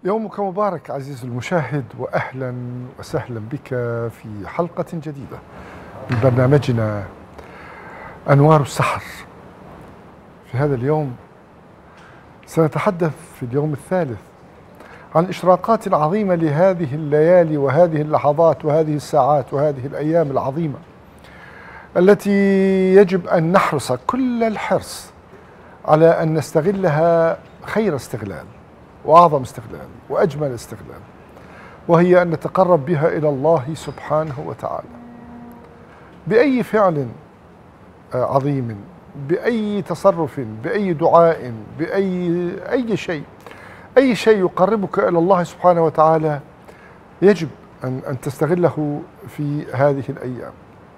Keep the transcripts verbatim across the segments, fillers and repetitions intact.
يومك مبارك عزيزي المشاهد، وأهلا وسهلا بك في حلقة جديدة من برنامجنا أنوار السحر. في هذا اليوم سنتحدث في اليوم الثالث عن إشراقات عظيمة لهذه الليالي وهذه اللحظات وهذه الساعات وهذه الأيام العظيمة التي يجب أن نحرص كل الحرص على أن نستغلها خير استغلال وأعظم استغلال وأجمل استغلال، وهي أن نتقرب بها إلى الله سبحانه وتعالى بأي فعل عظيم، بأي تصرف، بأي دعاء، بأي أي شيء أي شيء يقربك إلى الله سبحانه وتعالى يجب أن أن تستغله في هذه الأيام.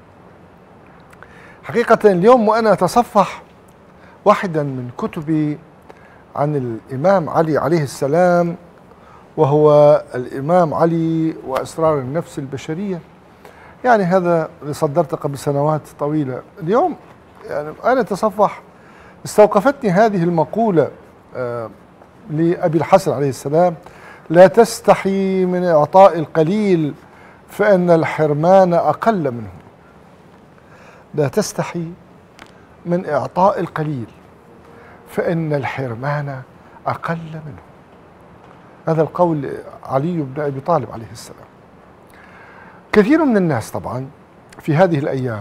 حقيقة اليوم وأنا أتصفح واحدا من كتبي عن الإمام علي عليه السلام، وهو الإمام علي وأسرار النفس البشرية، يعني هذا اللي صدرته قبل سنوات طويلة. اليوم يعني أنا أتصفح استوقفتني هذه المقولة آه لأبي الحسن عليه السلام: لا تستحي من إعطاء القليل فإن الحرمان أقل منه. لا تستحي من إعطاء القليل فإن الحرمان أقل منه. هذا القول علي بن أبي طالب عليه السلام. كثير من الناس طبعا في هذه الأيام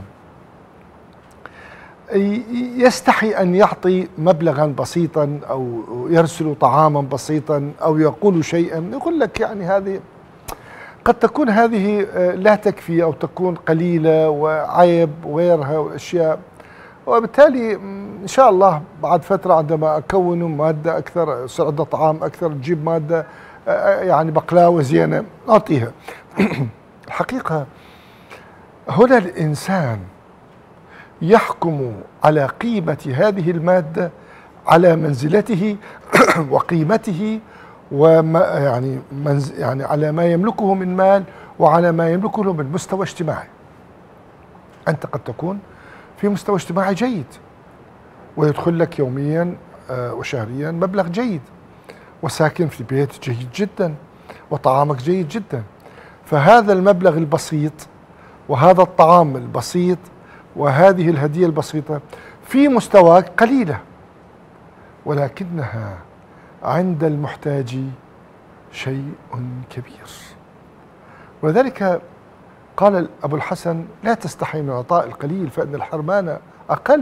يستحي أن يعطي مبلغا بسيطا أو يرسل طعاما بسيطا أو يقول شيئا، يقول لك يعني هذه قد تكون هذه لا تكفي أو تكون قليلة وعيب وغيرها والأشياء، وبالتالي إن شاء الله بعد فترة عندما أكون مادة أكثر، يصير عندها طعام أكثر، تجيب مادة يعني بقلاوة زينة أعطيها. الحقيقة هنا الإنسان يحكم على قيمة هذه المادة على منزلته وقيمته، وما يعني يعني على ما يملكه من مال وعلى ما يملكه من مستوى اجتماعي. أنت قد تكون في مستوى اجتماعي جيد ويدخل لك يوميا وشهريا مبلغ جيد، وساكن في بيت جيد جدا وطعامك جيد جدا، فهذا المبلغ البسيط وهذا الطعام البسيط وهذه الهدية البسيطة في مستواك قليلة، ولكنها عند المحتاج شيء كبير. ولذلك قال أبو الحسن: لا تستحي من إعطاء القليل فإن الحرمان أقل.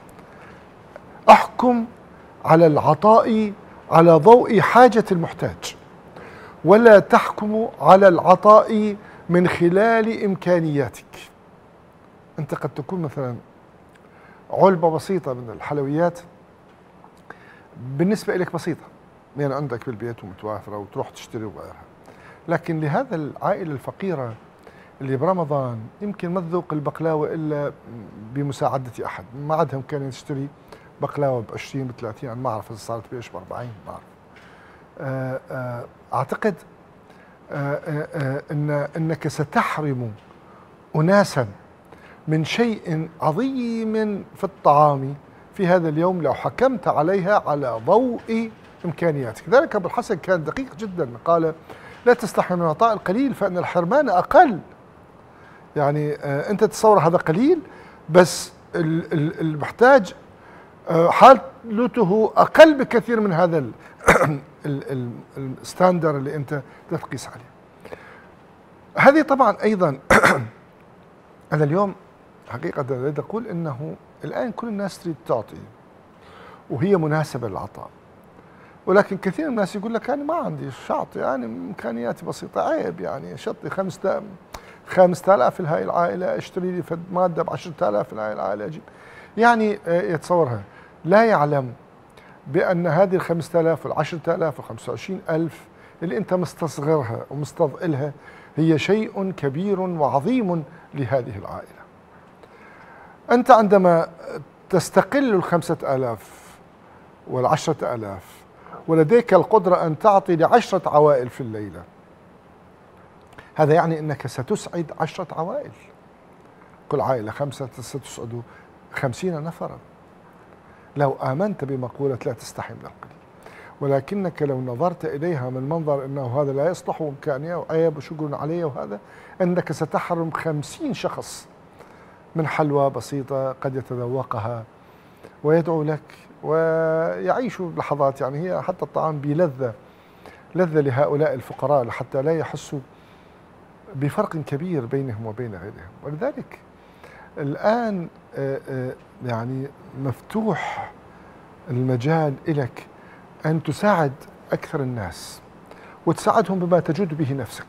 أحكم على العطاء على ضوء حاجة المحتاج، ولا تحكم على العطاء من خلال إمكانياتك. أنت قد تكون مثلا علبة بسيطة من الحلويات بالنسبة إليك بسيطة، يعني عندك بالبيت ومتوافرة وتروح تشتري وغيرها، لكن لهذا العائلة الفقيرة اللي برمضان يمكن ما تذوق البقلاوة إلا بمساعدة أحد، ما عندها إمكانية تشتري بقلاوة ب عشرين ب ثلاثين، أنا ما أعرف إذا صارت بإيش ب أربعين، ما أعرف. أعتقد أن أنك ستحرم أناسا من شيء عظيم في الطعام في هذا اليوم لو حكمت عليها على ضوء إمكانياتك. ذلك أبو الحسن كان دقيق جدا، قال: لا تستحي من إعطاء القليل فإن الحرمان أقل. يعني آه أنت تصور هذا قليل، بس المحتاج آه حالته أقل بكثير من هذا الستاندر اللي أنت تقيس عليه. هذه طبعا أيضا أنا اليوم حقيقة أريد أقول أنه الآن كل الناس تريد تعطي وهي مناسبة للعطاء، ولكن كثير من الناس يقول لك: أنا ما عندي شعط، يعني إمكانياتي بسيطة، عيب يعني شطي خمسة خمسة آلاف لهاي العائلة، اشتري لي فد مادة ب عشرة آلاف لهاي العائلة أجيب. يعني يتصورها، لا يعلم بأن هذه الخمسة آلاف والعشرة آلاف وخمسة وعشرين ألف اللي أنت مستصغرها ومستضئلها هي شيء كبير وعظيم لهذه العائلة. أنت عندما تستقل الخمسة آلاف والعشرة آلاف ولديك القدرة أن تعطي لعشرة عوائل في الليلة، هذا يعني أنك ستسعد عشرة عوائل، كل عائلة خمسة ستسعد خمسين نفرا لو آمنت بمقولة لا تستحي من القليل. ولكنك لو نظرت إليها من منظر أنه هذا لا يصلح وإمكانية وعيب وشكر علي وهذا، أنك ستحرم خمسين شخص من حلوى بسيطة قد يتذوقها ويدعو لك ويعيش لحظات، يعني هي حتى الطعام بلذة، لذة لهؤلاء الفقراء حتى لا يحسوا بفرق كبير بينهم وبين غيرهم. ولذلك الآن يعني مفتوح المجال لك أن تساعد أكثر الناس وتساعدهم بما تجود به نفسك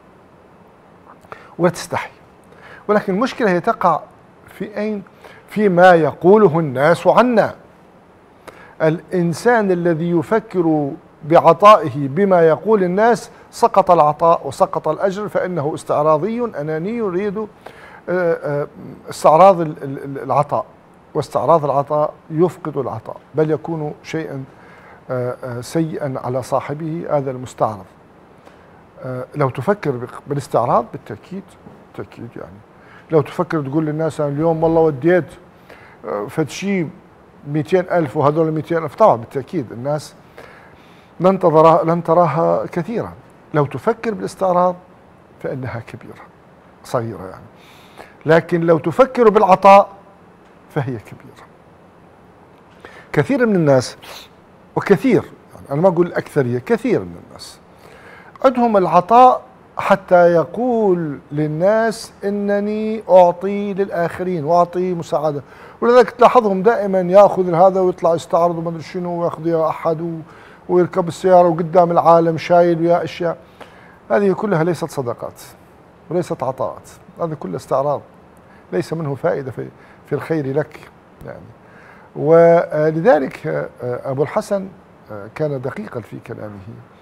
ولا تستحي. ولكن المشكلة هي تقع في أين؟ فيما يقوله الناس عنا. الإنسان الذي يفكر بعطائه بما يقول الناس سقط العطاء وسقط الأجر، فإنه استعراضي أناني يريد استعراض العطاء، واستعراض العطاء يفقد العطاء بل يكون شيئا سيئا على صاحبه هذا المستعرض. لو تفكر بالاستعراض بالتأكيد بالتأكيد يعني لو تفكر تقول للناس أنا اليوم والله وديت فتشي مئتين ألف وهذول مئتين ألف، طبعا بالتأكيد الناس لن تراها لن تراها كثيرا. لو تفكر بالاستعراض فإنها كبيرة صغيرة يعني، لكن لو تفكر بالعطاء فهي كبيرة. كثير من الناس، وكثير يعني أنا ما أقول الأكثرية، كثير من الناس عندهم العطاء حتى يقول للناس إنني أعطي للآخرين وأعطي مساعدة، ولذلك تلاحظهم دائما يأخذ هذا ويطلع يستعرض وما أدري شنو ويأخذ يا أحد ويركب السيارة وقدام العالم شايل ويا أشياء. هذه كلها ليست صدقات وليست عطاءات، هذا كله استعراض ليس منه فائدة في في الخير لك يعني. ولذلك أبو الحسن كان دقيقا في كلامه.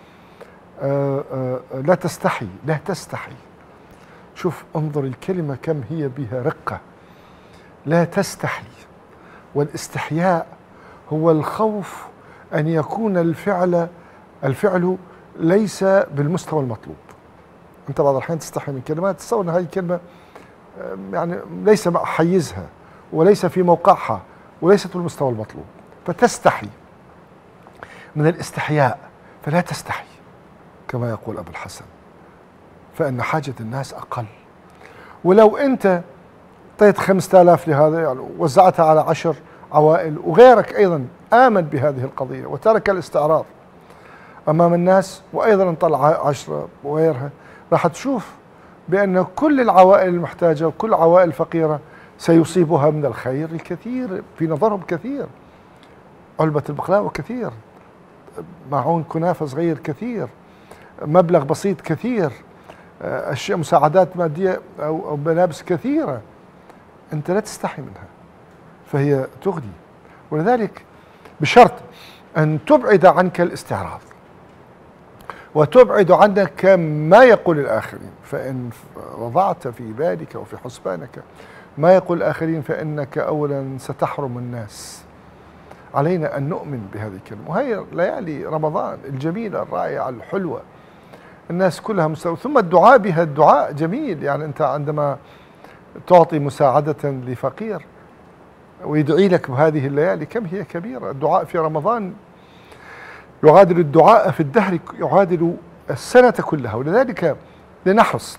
لا تستحي، لا تستحي. شوف انظر الكلمة كم هي بها رقة. لا تستحي، والاستحياء هو الخوف أن يكون الفعل الفعل ليس بالمستوى المطلوب. أنت بعض الأحيان تستحي من كلمات تصور أن هذه الكلمة يعني ليس حيزها وليس في موقعها وليست بالمستوى المطلوب، فتستحي من الاستحياء. فلا تستحي كما يقول أبو الحسن، فإن حاجة الناس أقل. ولو أنت اعطيت خمسة آلاف لهذا يعني وزعتها على عشر عوائل وغيرك أيضا آمن بهذه القضية وترك الاستعراض أمام الناس وأيضا انطلع عشرة وغيرها، راح تشوف بأن كل العوائل المحتاجة وكل العوائل الفقيرة سيصيبها من الخير الكثير في نظرهم، كثير. علبة البقلاوة كثير، معون كنافة صغير كثير، مبلغ بسيط كثير، أشياء مساعدات مادية أو ملابس كثيرة. أنت لا تستحي منها فهي تغني. ولذلك بشرط أن تبعد عنك الاستعراض وتبعد عنك ما يقول الآخرين، فإن وضعت في بالك وفي حسبانك ما يقول الآخرين فإنك أولا ستحرم الناس. علينا أن نؤمن بهذه الكلمة. وهي ليالي رمضان الجميلة الرائعة الحلوة، الناس كلها مستوى. ثم الدعاء بها، الدعاء جميل يعني. أنت عندما تعطي مساعدة لفقير ويدعي لك بهذه الليالي كم هي كبيرة. الدعاء في رمضان يعادل الدعاء في الدهر، يعادل السنة كلها. ولذلك لنحرص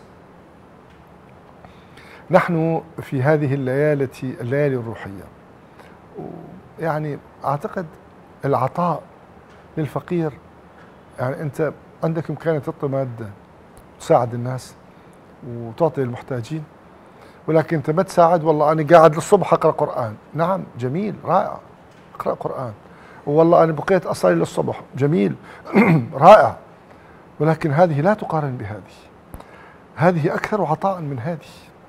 نحن في هذه الليالي الليالي الروحية. يعني أعتقد العطاء للفقير، يعني أنت عندك إمكانية تعطي مادة تساعد الناس وتعطي المحتاجين، ولكن أنت ما تساعد. والله أنا قاعد للصبح أقرأ قرآن، نعم جميل رائع، أقرأ قرآن. والله أنا بقيت أصلي للصبح، جميل رائع. ولكن هذه لا تقارن بهذه، هذه أكثر عطاء من هذه.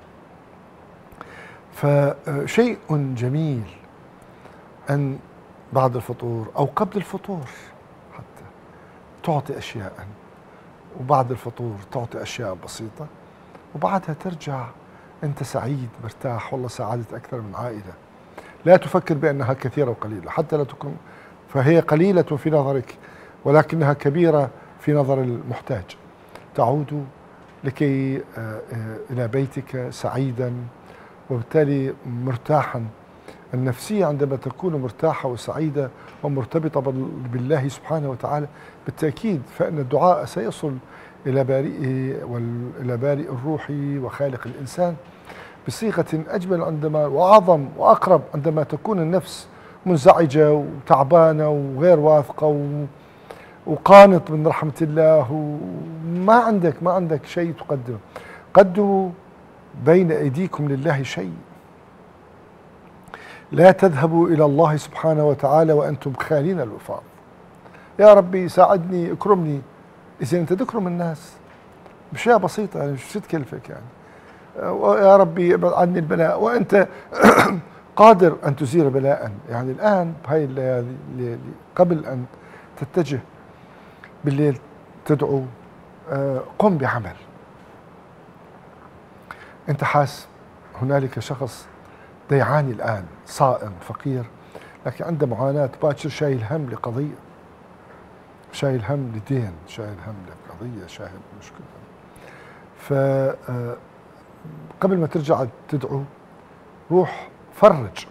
فشيء جميل أن بعد الفطور أو قبل الفطور حتى تعطي أشياء، وبعد الفطور تعطي أشياء بسيطة، وبعدها ترجع أنت سعيد مرتاح. والله ساعدت أكثر من عائلة. لا تفكر بأنها كثيرة وقليلة، حتى لا تكون، فهي قليلة في نظرك ولكنها كبيرة في نظر المحتاج. تعود لكي إلى بيتك سعيدا وبالتالي مرتاحا النفسية عندما تكون مرتاحة وسعيدة ومرتبطة بالله سبحانه وتعالى بالتأكيد فإن الدعاء سيصل إلى بارئه وإلى بارئ الروح وخالق الإنسان بصيغة أجمل عندما وأعظم وأقرب عندما تكون النفس منزعجة وتعبانة وغير واثقة وقانط من رحمة الله وما عندك ما عندك شيء تقدمه. قدموا بين أيديكم لله شيء، لا تذهبوا إلى الله سبحانه وتعالى وأنتم خالين الوفاض. يا ربي ساعدني اكرمني، إذا أنت تكرم الناس بشيء بسيطة يعني مش تكلفك يعني. يا ربي ابعد عني البلاء وأنت قادر أن تزيل بلاء. يعني الآن بهاي الليالي قبل أن تتجه بالليل تدعو قم بعمل. أنت حاس هنالك شخص ديعاني الآن صائم فقير لكن عنده معاناة باكر شايل هم لقضية، شايل هم لدين، شايل هم لقضية، شايل مشكلة. فقبل ما ترجع تدعو روح فرج.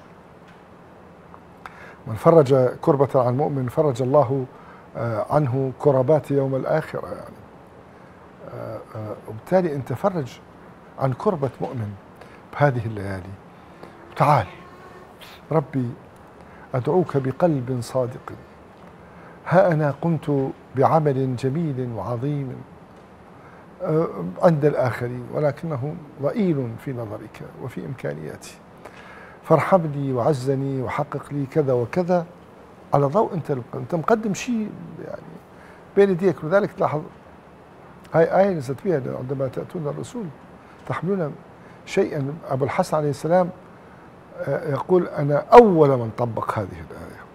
من فرج كربة عن المؤمن فرج الله عنه كربات يوم الآخرة يعني. وبالتالي أنت فرج عن كربة مؤمن بهذه الليالي. تعال ربي أدعوك بقلب صادق، ها أنا قمت بعمل جميل وعظيم عند الآخرين ولكنه ضئيل في نظرك وفي إمكانياتي، فارحمني وعزني وحقق لي كذا وكذا على ضوء أنت أنت مقدم شيء يعني بين يديك. لذلك تلاحظ هاي آية نزلت بها عندما تأتون الرسول تحملون شيئا. أبو الحسن عليه السلام يقول أنا أول من طبق هذه الآية،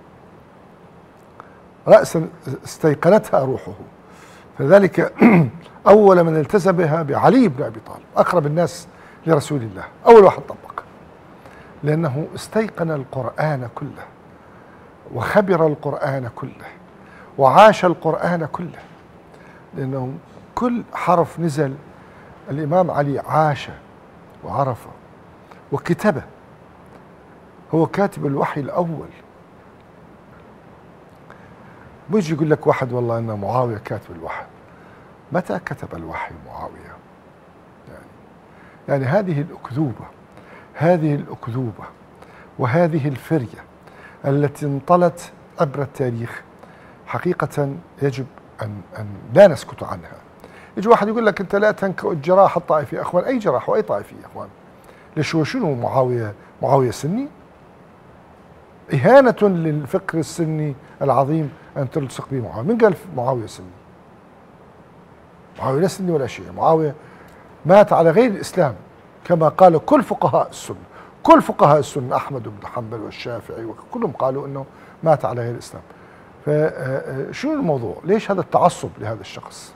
رأسا استيقنتها روحه، فذلك أول من التزم بها بعلي بن أبي طالب أقرب الناس لرسول الله، أول واحد طبق لأنه استيقن القرآن كله وخبر القرآن كله وعاش القرآن كله، لأنه كل حرف نزل الإمام علي عاش وعرفه وكتبه، هو كاتب الوحي الأول. بيجي يقول لك واحد والله أن معاوية كاتب الوحي، متى كتب الوحي معاوية؟ يعني, يعني هذه الأكذوبة هذه الأكذوبة وهذه الفرية التي انطلت عبر التاريخ حقيقة يجب أن, أن لا نسكت عنها. يجي واحد يقول لك أنت لا تنكأ الجراح الطائفي. أخوان أي جراح وأي طائفي يا أخوان؟ ليش هو شنو معاوية؟ معاوية سني؟ إهانة للفكر السني العظيم أن تلصق به معاوية. من قال معاوية سني؟ معاوية لا سني ولا شيء. معاوية مات على غير الإسلام كما قال كل فقهاء السنة. كل فقهاء السنة أحمد بن حنبل والشافعي وكلهم قالوا أنه مات على غير الإسلام. فشو الموضوع؟ ليش هذا التعصب لهذا الشخص؟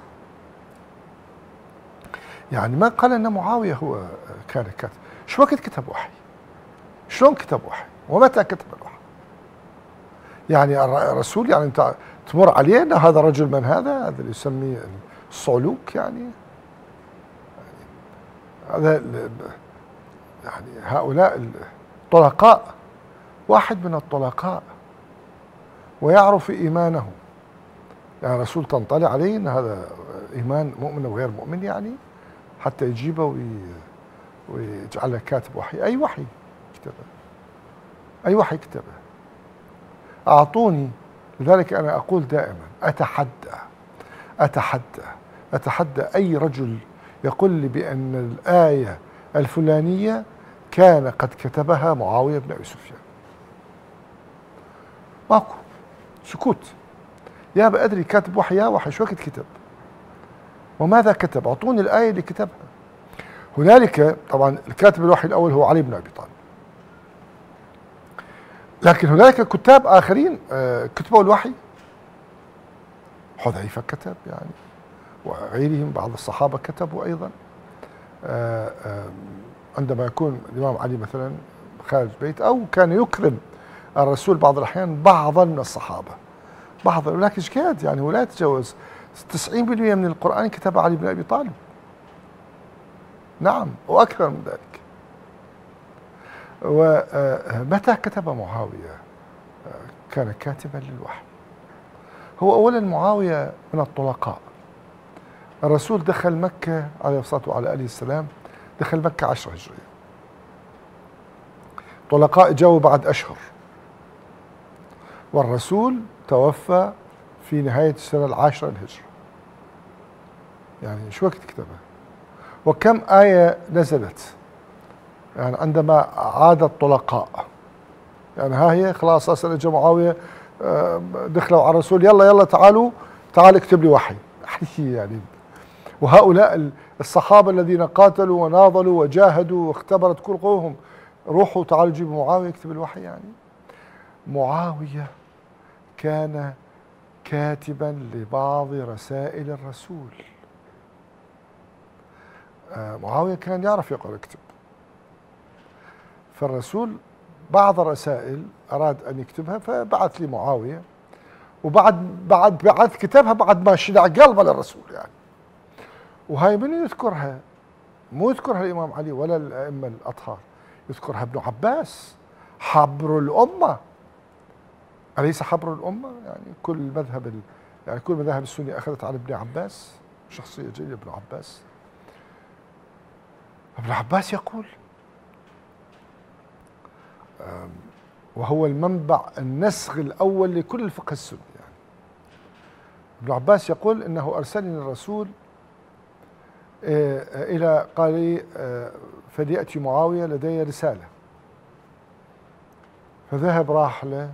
يعني ما قال أن معاوية هو كان كاتب. شو وقت كتب وحي؟ شلون كتب وحي؟ ومتى كتب الوحي؟ يعني الرسول يعني انت تمر عليه ان هذا رجل من هذا؟ هذا اللي يسميه الصعلوك يعني. هذا يعني هؤلاء الطلقاء، واحد من الطلقاء ويعرف ايمانه. يعني الرسول تنطلع عليه ان هذا ايمان مؤمن وغير مؤمن يعني حتى يجيبه وي ويجعله كاتب وحي. اي وحي كتبه؟ اي وحي كتبه؟ أعطوني. لذلك أنا أقول دائما أتحدى أتحدى أتحدى أي رجل يقول لي بأن الآية الفلانية كان قد كتبها معاوية بن أبي سفيان. ماكو، سكوت. يا بأدري كاتب وحي يا وحي شو وقت كتب وماذا كتب؟ أعطوني الآية اللي كتبها. هنالك طبعا الكاتب الوحي الأول هو علي بن أبي طالب، لكن هناك كتاب آخرين كتبوا الوحي. حذيفة كتب يعني وغيرهم، بعض الصحابة كتبوا أيضا. عندما يكون الإمام علي مثلا خارج بيت أو كان يكرم الرسول بعض الأحيان بعضا من الصحابة بعض، ولكن شكاد يعني ولا يتجاوز تسعين بالمئة من القرآن كتب علي بن أبي طالب. نعم وأكثر من ذلك. ومتى كتب معاوية؟ كان كاتبا للوحي. هو أولا معاوية من الطلقاء. الرسول دخل مكة عليه الصلاة وعلى آله السلام، دخل مكة عشرة هجرية. طلقاء جاءوا بعد أشهر، والرسول توفى في نهاية السنة العاشرة الهجرة. يعني شو وقت كتبها؟ وكم آية نزلت يعني عندما عاد الطلقاء؟ يعني ها هي خلاص أصلا اجى معاوية دخلوا على الرسول، يلا يلا تعالوا تعال اكتب لي وحي يعني. وهؤلاء الصحابة الذين قاتلوا وناضلوا وجاهدوا واختبرت كل قوهم، روحوا تعالوا جيبوا معاوية يكتب الوحي. يعني معاوية كان كاتبا لبعض رسائل الرسول. معاوية كان يعرف يقرأ ويكتب، فالرسول بعض الرسائل أراد أن يكتبها فبعث لي معاوية، وبعد بعد بعث كتابها بعد ما شدع قلبه للرسول يعني. وهاي من يذكرها؟ مو يذكرها الإمام علي ولا الأئمة الأطهار، يذكرها ابن عباس حبر الأمة. أليس حبر الأمة؟ يعني كل مذهب يعني كل مذاهب السنة أخذت عن ابن عباس، شخصية جليلة ابن عباس. ابن عباس يقول، وهو المنبع النسخ الأول لكل الفقه السني يعني. ابن عباس يقول إنه أرسلني الرسول إلى قال لي فليأتي معاوية لدي رسالة، فذهب راح له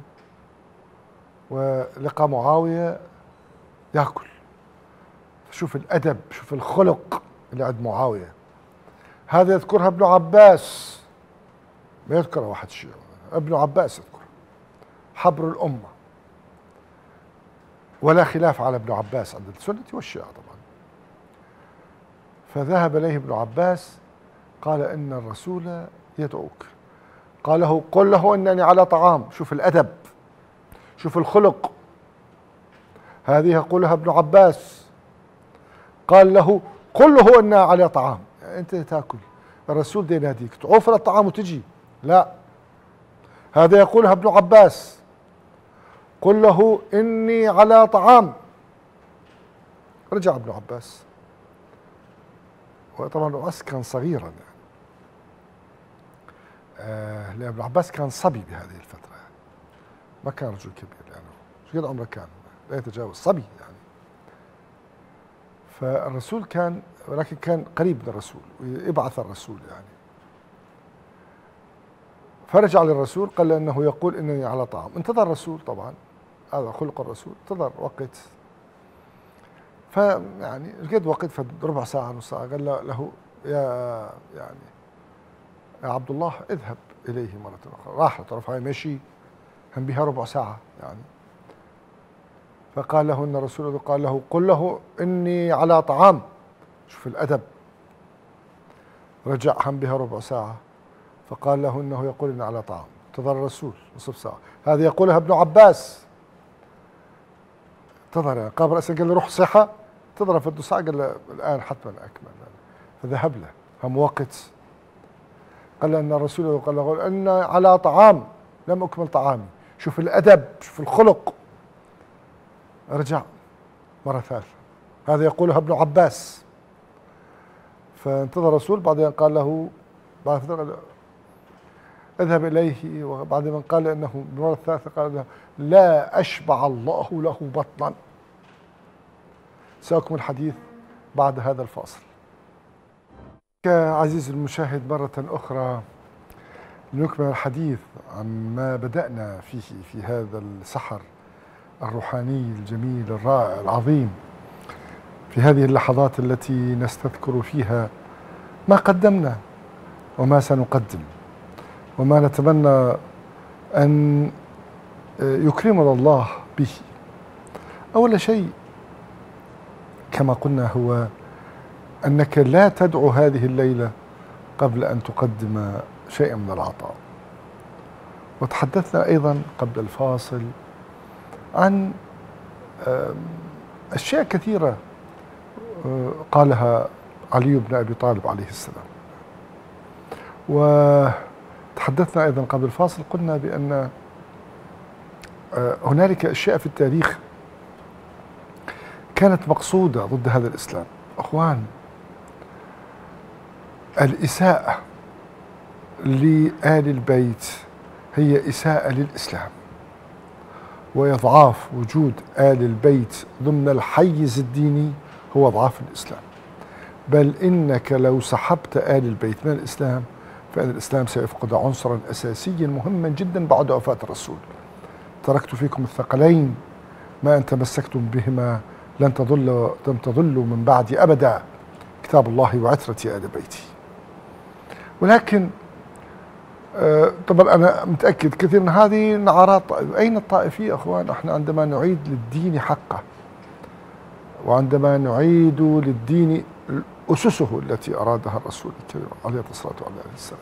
ولقى معاوية يأكل. شوف الأدب، شوف الخلق اللي عند معاوية. هذا يذكرها ابن عباس، ما يذكرها واحد شيء، ابن عباس يذكر حبر الأمة، ولا خلاف على ابن عباس عند السنة والشيعة طبعا. فذهب إليه ابن عباس قال إن الرسول يدعوك. قال له قل له إنني على طعام. شوف الأدب، شوف الخلق. هذه يقولها ابن عباس. قال له قل له إننا على طعام. يعني أنت تاكل، الرسول دي يناديك تعوف الطعام وتجي؟ لا، هذا يقولها ابن عباس. قل له إني على طعام. رجع ابن عباس، وطبعا ابن عباس كان صغيرا يعني. آه لأن ابن عباس كان صبي بهذه الفترة يعني. ما كان رجل كبير يعني، شو قد عمره كان؟ لا يتجاوز صبي يعني. فالرسول كان، ولكن كان قريب من الرسول ويبعث الرسول يعني. فرجع للرسول قال له انه يقول انني على طعام. انتظر الرسول، طبعا هذا خلق الرسول، انتظر وقت. فيعني قد وقت فربع ساعة نص ساعة قال له يا يعني يا عبد الله اذهب اليه مرة اخرى. راح لطرف هاي مشي هم بها ربع ساعة يعني. فقال له ان الرسول قال له قل له اني على طعام. شوف الادب. رجع هم بها ربع ساعة فقال له انه يقول اني على طعام. انتظر الرسول نصف ساعة. هذه يقولها ابن عباس. انتظر قابل رأسه قال له روح صحة. انتظر في ساعة قال له الآن حتما أكمل. فذهب له هم وقت. قال له أن الرسول قال له أن على طعام لم أكمل طعامي. شوف الأدب، شوف الخلق. رجع مرة ثالثة. هذا يقولها ابن عباس. فانتظر الرسول، بعدين قال له بعد فترة اذهب إليه. وبعد ما قال أنه بالمرة الثالثة قال له لا أشبع الله له بطنا. سأكمل الحديث بعد هذا الفاصل. عزيزي المشاهد، مرة أخرى نكمل الحديث عن ما بدأنا فيه في هذا السحر الروحاني الجميل الرائع العظيم، في هذه اللحظات التي نستذكر فيها ما قدمنا وما سنقدم وما نتمنى أن يكرمنا الله به. أول شيء كما قلنا هو أنك لا تدعو هذه الليلة قبل أن تقدم شيئا من العطاء. وتحدثنا أيضا قبل الفاصل عن أشياء كثيرة قالها علي بن أبي طالب عليه السلام، وتحدثنا تحدثنا أيضا قبل الفاصل، قلنا بأن هنالك أشياء في التاريخ كانت مقصودة ضد هذا الإسلام. أخوان، الإساءة لآل البيت هي إساءة للإسلام، وإضعاف وجود آل البيت ضمن الحيز الديني هو إضعاف الإسلام. بل إنك لو سحبت آل البيت من الإسلام فإن الإسلام سيفقد عنصرا أساسيا مهما جدا بعد وفاة الرسول. تركت فيكم الثقلين ما إن تمسكتم بهما لن تضلوا لن تضلوا من بعدي أبدا، كتاب الله وعترة آل بيتي. ولكن آه طبعا أنا متأكد كثير من هذه نعرات. أين الطائفية أخوان؟ احنا عندما نعيد للدين حقه، وعندما نعيد للدين أسسه التي أرادها الرسول الكريم عليه الصلاة والسلام.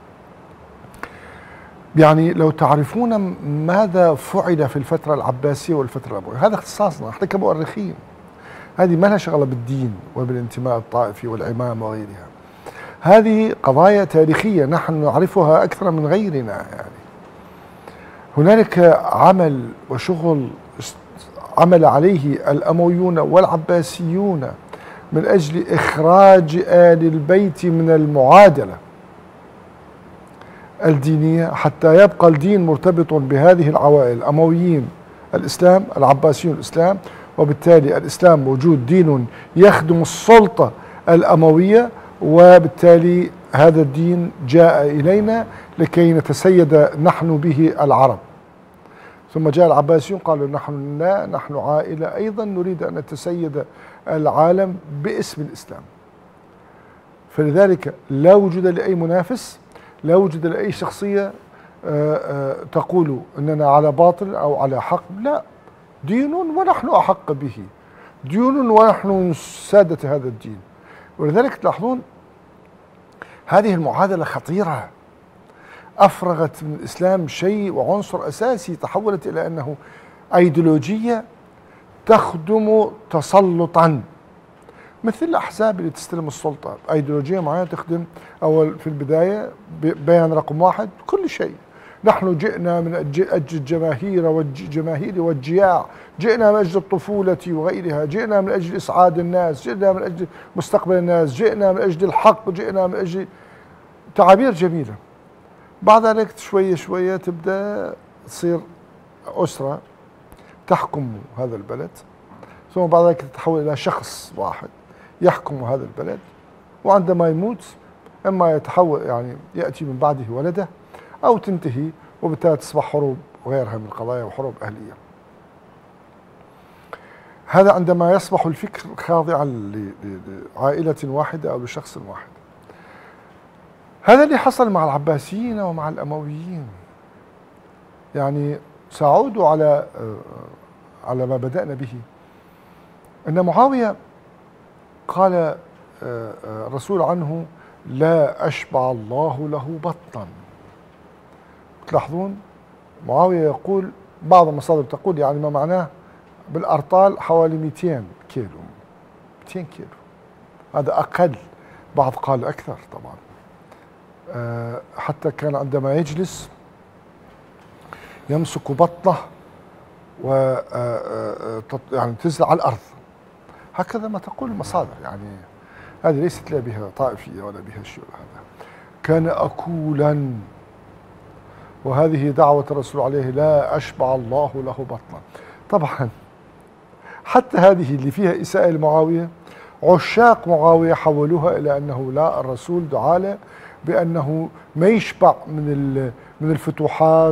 يعني لو تعرفون ماذا فعل في الفترة العباسية والفترة الأموية، هذا اختصاصنا احنا كمؤرخين، هذه ما لها شغلة بالدين وبالانتماء الطائفي والعمام وغيرها. هذه قضايا تاريخية نحن نعرفها أكثر من غيرنا. يعني هنالك عمل وشغل عمل عليه الأمويون والعباسيون من أجل إخراج آل البيت من المعادلة الدينية حتى يبقى الدين مرتبط بهذه العوائل، الأمويين الإسلام، العباسيون الإسلام، وبالتالي الإسلام موجود دين يخدم السلطة الأموية، وبالتالي هذا الدين جاء إلينا لكي نتسيد نحن به العرب. ثم جاء العباسيون قالوا نحن لا، نحن عائلة أيضا نريد أن نتسيد العالم باسم الإسلام. فلذلك لا وجود لأي منافس، لا وجود لأي شخصية تقول أننا على باطل أو على حق. لا، دين ونحن أحق به، دين ونحن سادة هذا الدين. ولذلك تلاحظون هذه المعادلة خطيرة، أفرغت من الإسلام شيء وعنصر أساسي، تحولت إلى أنه أيديولوجية تخدم تسلطا، مثل الأحزاب اللي تستلم السلطة، أيديولوجية معينة تخدم. أول في البداية بيان رقم واحد كل شيء، نحن جئنا من أجل الجماهير والجماهير والجياع، جئنا من أجل الطفولة وغيرها، جئنا من أجل إسعاد الناس، جئنا من أجل مستقبل الناس، جئنا من أجل الحق، جئنا من أجل تعابير جميلة. بعد ذلك شوية شوية تبدأ تصير أسرة تحكم هذا البلد، ثم بعد ذلك تتحول إلى شخص واحد يحكم هذا البلد، وعندما يموت إما يتحول يعني يأتي من بعده ولده أو تنتهي، وبالتالي تصبح حروب وغيرها من القضايا وحروب أهلية. هذا عندما يصبح الفكر خاضعا لعائلة واحدة أو لشخص واحد. هذا اللي حصل مع العباسيين ومع الأمويين. يعني سأعود على على ما بدأنا به، أن معاوية قال الرسول عنه لا أشبع الله له بطنا. تلاحظون معاوية يقول، بعض المصادر تقول يعني ما معناه بالأرطال حوالي مئتين كيلو، مئتين كيلو، هذا أقل، بعض قال أكثر طبعا. أه حتى كان عندما يجلس يمسك بطنه و يعني تنزل على الأرض، هكذا ما تقول المصادر. يعني هذه ليست لا بها طائفية ولا بها شيء. هذا كان أكولا، وهذه دعوة الرسول عليه لا أشبع الله له بطنا. طبعا حتى هذه اللي فيها إساءة لمعاوية، عشاق معاوية حولوها إلى أنه لا، الرسول دعا له بأنه ما يشبع من من الفتوحات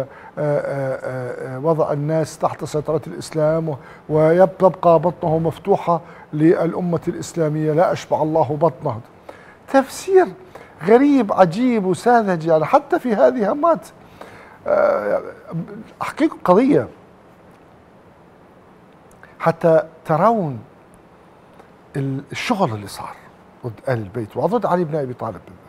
ووضع الناس تحت سيطرة الإسلام، ويبقى بطنه مفتوحة للأمة الإسلامية، لا أشبع الله بطنه. تفسير غريب عجيب وساذج. يعني حتى في هذه همات. أحكيكم قضية حتى ترون الشغل اللي صار ضد آل البيت وضد علي بن أبي طالب بالذات.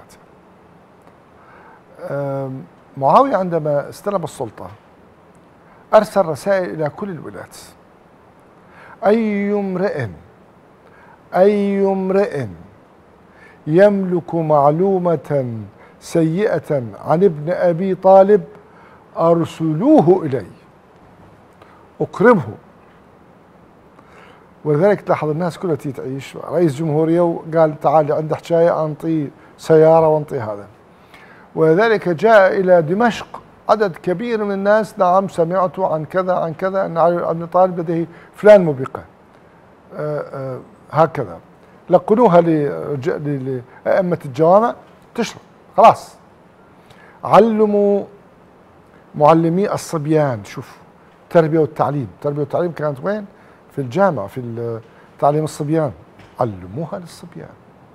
معاوية عندما استلم السلطة أرسل رسائل إلى كل الولاة، أي امرئ أي امرئ يملك معلومة سيئة عن ابن أبي طالب أرسلوه إلي أكرمه. ولذلك تلاحظ الناس كلها تيجي تعيش، رئيس جمهورية وقال تعال عندي حكاية أنطي سيارة وأنطي هذا. ولذلك جاء إلى دمشق عدد كبير من الناس، نعم سمعت عن كذا عن كذا أن علي بن أبي طالب لديه فلان مبقة، آآ آآ هكذا لقنوها لأئمة الجوامع تشرب خلاص. علموا معلمي الصبيان، شوف التربية والتعليم، التربية والتعليم كانت وين؟ في الجامعة، في تعليم الصبيان، علموها للصبيان.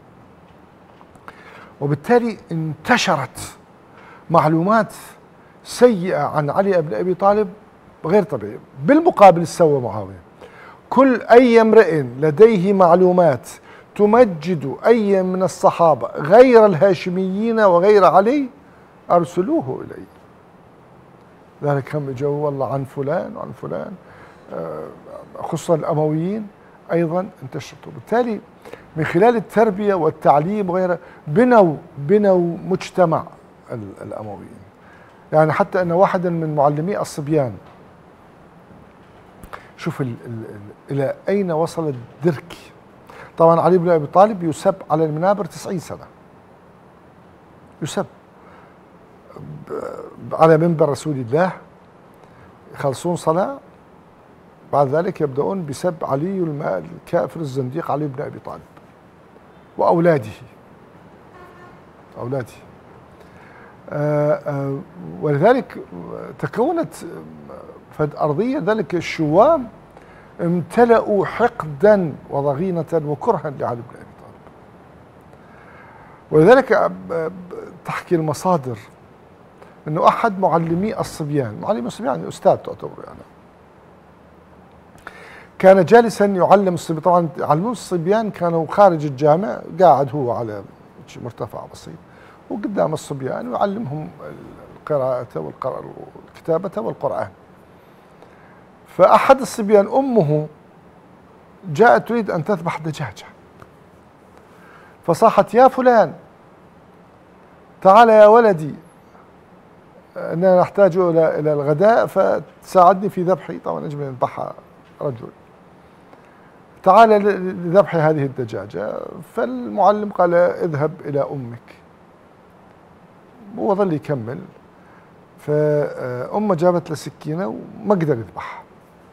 وبالتالي انتشرت معلومات سيئة عن علي بن أبي طالب غير طبيعية. بالمقابل سوى معاوية، كل أي امرئ لديه معلومات تمجد أي من الصحابة غير الهاشميين وغير علي أرسلوه إليه. ذلك هم اجوا والله عن فلان وعن فلان، خصوصا الأمويين أيضا انتشرت. وبالتالي من خلال التربية والتعليم وغيرها بنوا بنوا مجتمع الأمويين. يعني حتى أن واحدا من معلمي الصبيان، شوف ال ال ال إلى أين وصل الدرك. طبعا علي بن أبي طالب يسب على المنابر تسعين سنة، يسب على منبر رسول الله، يخلصون صلاة بعد ذلك يبدأون بسب علي الكافر الزنديق علي بن أبي طالب وأولاده أولاده آآ آآ ولذلك تكونت فد أرضية ذلك الشوام امتلأوا حقدا وضغينة وكرها لعلي بن أبي طالب. ولذلك تحكي المصادر أنه أحد معلمي الصبيان، معلمي الصبيان يعني أستاذ تعتبر يعني، كان جالسا يعلم الصبيان. طبعا يعلمون الصبيان كانوا خارج الجامع، قاعد هو على مرتفع بسيط وقدام الصبيان ويعلمهم القراءة والكتابة والقرآن. فأحد الصبيان أمه جاءت تريد أن تذبح دجاجة، فصاحت يا فلان تعال يا ولدي أننا نحتاج إلى إلى الغداء فتساعدني في ذبحي. طبعا يجب أن يذبحها رجل، تعال لذبح هذه الدجاجة. فالمعلم قال اذهب إلى أمك، وظل يكمل. فأمه جابت له سكينة وما قدر يذبحها،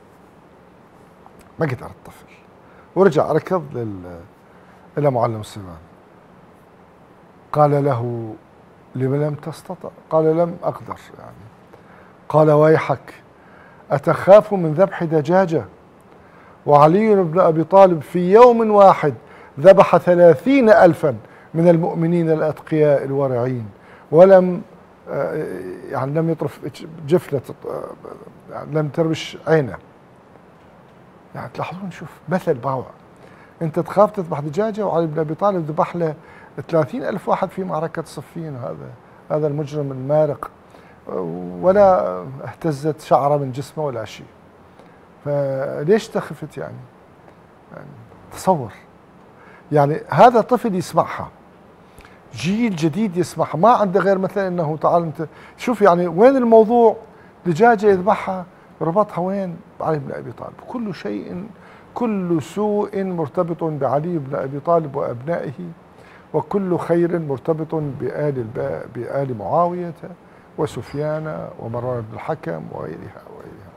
ما قدر الطفل، ورجع ركض لل... إلى معلم الصبيان. قال له لم لم تستطع؟ قال لم أقدر يعني. قال ويحك، أتخاف من ذبح دجاجة وعلي بن أبي طالب في يوم واحد ذبح ثلاثين ألفا من المؤمنين الأتقياء الورعين ولم يعني لم يطرف جفلة، يعني لم تربش عينه. يعني تلاحظون شوف مثل باوع، أنت تخاف تذبح دجاجة وعلي بن أبي طالب ذبح له ثلاثين ألف واحد في معركة صفين. هذا هذا المجرم المارق ولا اهتزت شعرة من جسمه ولا شيء. فليش تخفت يعني؟ يعني تصور، يعني هذا طفل يسمعها، جيل جديد يسمعها، ما عنده غير مثلا انه تعال انت شوف يعني وين الموضوع. دجاجة يذبحها ربطها وين؟ بعلي بن ابي طالب. كل شيء كل سوء مرتبط بعلي بن ابي طالب وابنائه، وكل خير مرتبط بآل بآل معاوية وسفيان ومروان بن الحكم وغيرها وغيرها.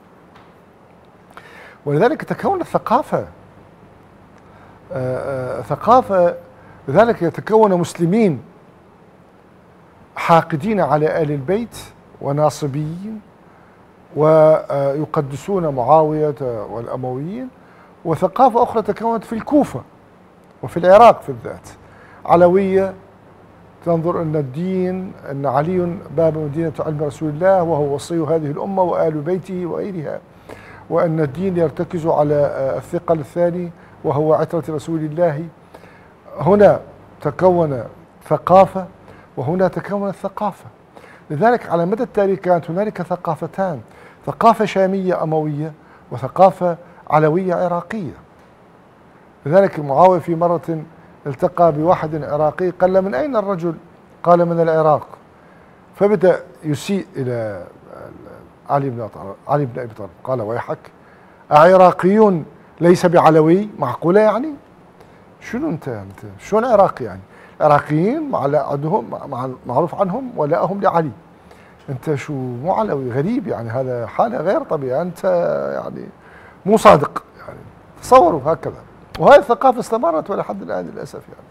ولذلك تكون الثقافة آآ آآ ثقافة، لذلك يتكون مسلمين حاقدين على آل البيت وناصبيين ويقدسون معاوية والأمويين، وثقافة أخرى تكونت في الكوفة وفي العراق في الذات، علوية تنظر أن الدين أن علي باب مدينة علم رسول الله وهو وصي هذه الأمة وآل بيته وغيرها، وأن الدين يرتكز على الثقل الثاني وهو عترة رسول الله. هنا تكون ثقافة وهنا تكونت ثقافة. لذلك على مدى التاريخ كانت هنالك ثقافتان، ثقافة شامية أموية وثقافة علوية عراقية. لذلك معاوية في مرة التقى بواحد عراقي قال له من أين الرجل قال من العراق، فبدأ يسيء إلى علي بن علي بن أبي طالب، قال ويحك أعراقيون ليس بعلوي؟ معقولة يعني؟ شنو أنت أنت شلون عراقي يعني؟ العراقيين مع عندهم مع معروف عنهم ولاءهم لعلي، أنت شو مو علوي؟ غريب يعني، هذا حالة غير طبيعية، أنت يعني مو صادق يعني. تصوروا هكذا، وهذه الثقافة استمرت ولحد الآن للأسف يعني،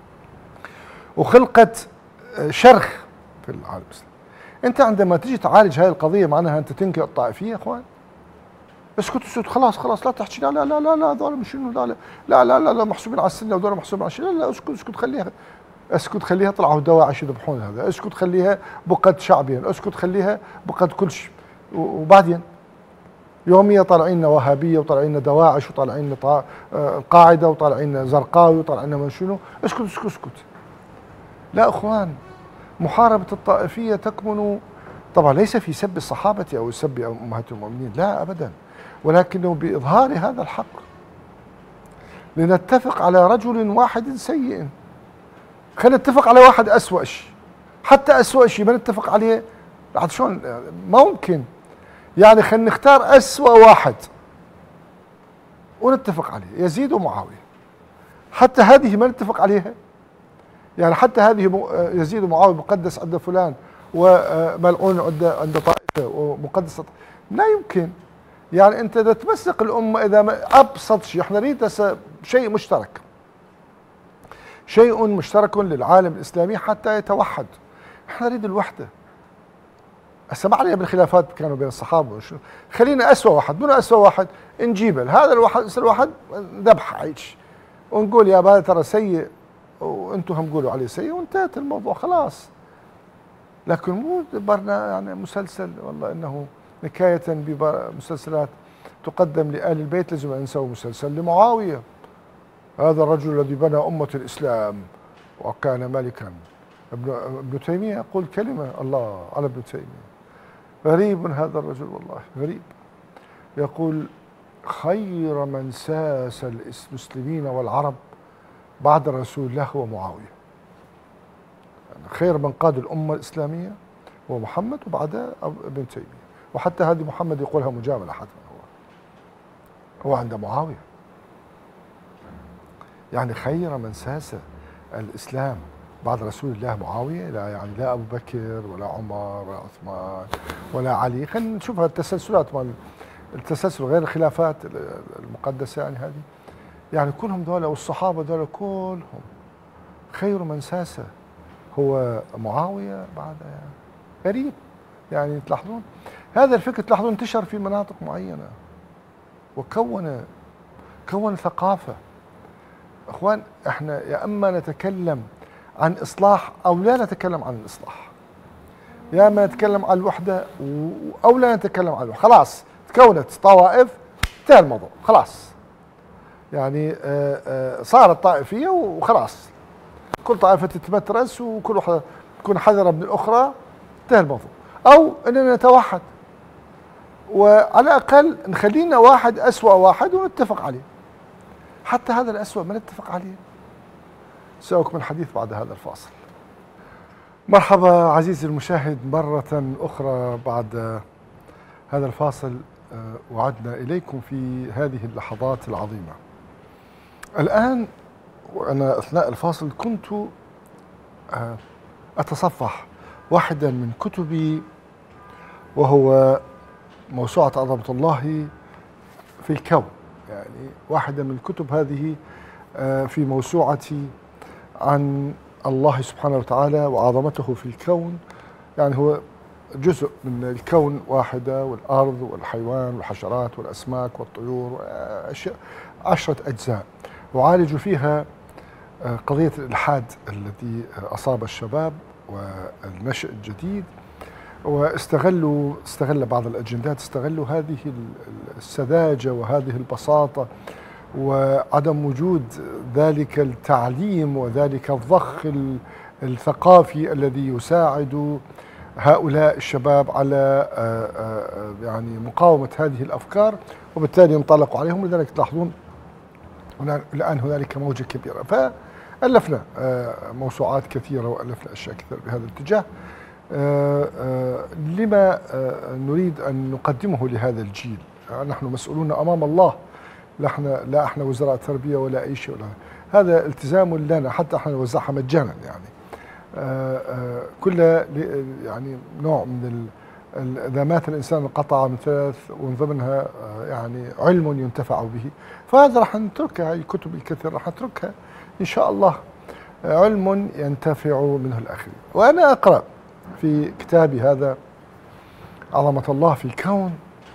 وخلقت شرخ في العالم الإسلامي. أنت عندما تجي تعالج هذه القضية معناها أنت تنكر الطائفية يا إخوان؟ اسكت اسكت خلاص خلاص لا تحكي، لا لا لا لا لا هذول مش شنو، لا لا لا لا لا محسوبين على السنة وهذول محسوبين على الشيء، لا لا اسكت اسكت خليها، اسكت خليها طلعوا دواعش يذبحون هذا، اسكت خليها بقد شعبيا، اسكت خليها بقد كل شيء، وبعدين يوميا طالعين لنا وهابيه وطالعين لنا دواعش وطالعين لنا القاعده وطالعين لنا زرقاوي وطالعين لنا من شنو، اسكت اسكت اسكت. لا اخوان، محاربه الطائفيه تكمن طبعا ليس في سب الصحابه او سب امهات المؤمنين، لا ابدا، ولكنه باظهار هذا الحق، لنتفق على رجل واحد سيء. خلينا نتفق على واحد اسوأ شيء، حتى اسوأ شيء ما نتفق عليه، بعد شلون ممكن يعني؟ خلينا نختار أسوأ واحد ونتفق عليه، يزيد ومعاوية، حتى هذه ما نتفق عليها يعني، حتى هذه يزيد ومعاوية مقدس عند فلان وملعون عند عند طائفة ومقدس، لا يمكن يعني. أنت إذا تمسك الأمة، إذا ما أبسط شيء احنا نريد شيء مشترك، شيء مشترك للعالم الإسلامي حتى يتوحد، احنا نريد الوحدة. هسه ما علينا بالخلافات كانوا بين الصحابه وشو، خلينا اسوء واحد، من اسوء واحد نجيبه، هذا الواحد الواحد ذبحه عيش، ونقول يا هذا ترى سيء وانتم هم قولوا عليه سيء وانتهت الموضوع خلاص. لكن مو برنا يعني مسلسل، والله انه نكايه بمسلسلات تقدم لآل البيت لازم نسوي مسلسل لمعاويه، هذا الرجل الذي بنى امه الاسلام وكان ملكا. ابن ابن تيميه يقول كلمه، الله على ابن تيميه، غريب من هذا الرجل والله غريب، يقول خير من ساس المسلمين والعرب بعد رسول الله هو معاوية، يعني خير من قاد الأمة الإسلامية هو محمد وبعدها ابن تيمية، وحتى هذه محمد يقولها مجاملة حتما، هو هو عند معاوية، يعني خير من ساس الإسلام بعد رسول الله معاوية، لا يعني لا أبو بكر ولا عمر ولا عثمان ولا علي. خلينا نشوف التسلسلات مال التسلسل غير الخلافات المقدسة يعني، هذه يعني كلهم دول والصحابة دول كلهم خير من ساس هو معاوية بعد، يعني غريب يعني. تلاحظون هذا الفكر، تلاحظون انتشر في مناطق معينة وكون كون ثقافة. اخوان احنا يا اما نتكلم عن إصلاح أو لا نتكلم عن الإصلاح، يا اما نتكلم عن الوحدة أو لا نتكلم عن الوحدة، خلاص تكونت طوائف انتهى الموضوع خلاص يعني، صارت طائفية وخلاص كل طائفة تتمترس وكل واحدة تكون حذرة من الأخرى، انتهى الموضوع. أو أننا نتوحد وعلى الأقل نخلينا واحد أسوأ واحد ونتفق عليه، حتى هذا الأسوأ ما نتفق عليه. سأكمل الحديث بعد هذا الفاصل. مرحبا عزيزي المشاهد مرة أخرى بعد هذا الفاصل، وعدنا إليكم في هذه اللحظات العظيمة. الآن وأنا أثناء الفاصل كنت أتصفح واحدا من كتبي، وهو موسوعة عظمة الله في الكون، يعني واحدة من الكتب هذه في موسوعتي عن الله سبحانه وتعالى وعظمته في الكون، يعني هو جزء من الكون واحدة، والأرض والحيوان والحشرات والأسماك والطيور، أشياء عشرة أجزاء، وعالجوا فيها قضية الإلحاد الذي أصاب الشباب والنشء الجديد، واستغلوا استغل بعض الأجندات استغلوا هذه السذاجة وهذه البساطة وعدم وجود ذلك التعليم وذلك الضخ الثقافي الذي يساعد هؤلاء الشباب على يعني مقاومة هذه الأفكار، وبالتالي انطلقوا عليهم. لذلك تلاحظون الآن هنالك موجة كبيرة. ألفنا موسوعات كثيرة وألفنا أشياء كثيرة بهذا الاتجاه. لما نريد أن نقدمه لهذا الجيل؟ نحن مسؤولون أمام الله، لا احنا لا احنا وزراء تربية ولا أي شيء، ولا هذا التزام لنا، حتى احنا نوزعها مجانا يعني. كل يعني نوع من إذا مات الإنسان انقطع من ثلاث، ومن ضمنها يعني علم ينتفع به، فهذا راح نتركها، هاي الكتب الكثيرة راح نتركها إن شاء الله، علم ينتفع منه الآخرين. وأنا أقرأ في كتابي هذا عظمة الله في الكون،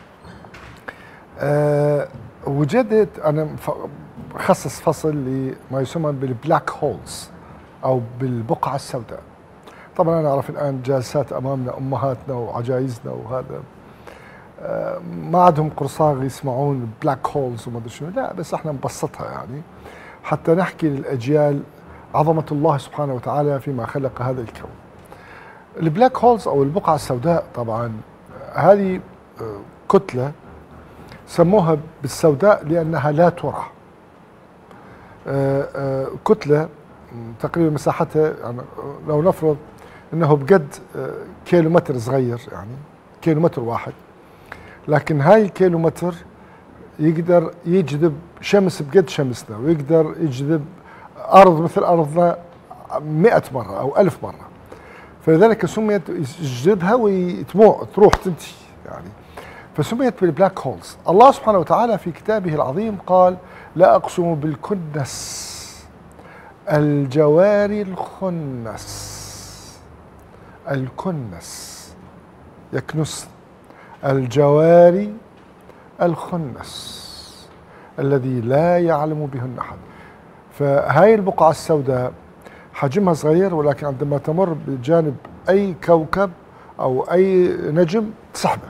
أه وجدت أنا خصص فصل لما يسمى بالبلاك هولز أو بالبقعة السوداء. طبعا أنا أعرف الآن جالسات أمامنا أمهاتنا وعجائزنا وهذا أه ما عندهم قرصاغ يسمعون بلاك هولز وما أدري شنو، لا بس احنا نبسطها يعني حتى نحكي للأجيال عظمة الله سبحانه وتعالى فيما خلق هذا الكون. البلاك هولز أو البقعة السوداء طبعا هذه كتلة سموها بالسوداء لأنها لا ترى. كتلة تقريبا مساحتها يعني لو نفرض أنه بقد كيلومتر صغير، يعني كيلومتر واحد، لكن هاي الكيلومتر يقدر يجذب شمس بقد شمسنا، ويقدر يجذب أرض مثل أرضنا مئة مرة أو ألف مرة، فلذلك سميت يجذبها وتروح تروح تنتهي يعني، فسميت بالبلاك هولز. الله سبحانه وتعالى في كتابه العظيم قال: لا أقسم بالكنس الجوار الخنس. الكنس يكنس، الجوار الخنس الذي لا يعلم بهن أحد. فهاي البقعة السوداء حجمها صغير، ولكن عندما تمر بجانب أي كوكب أو أي نجم تسحبه،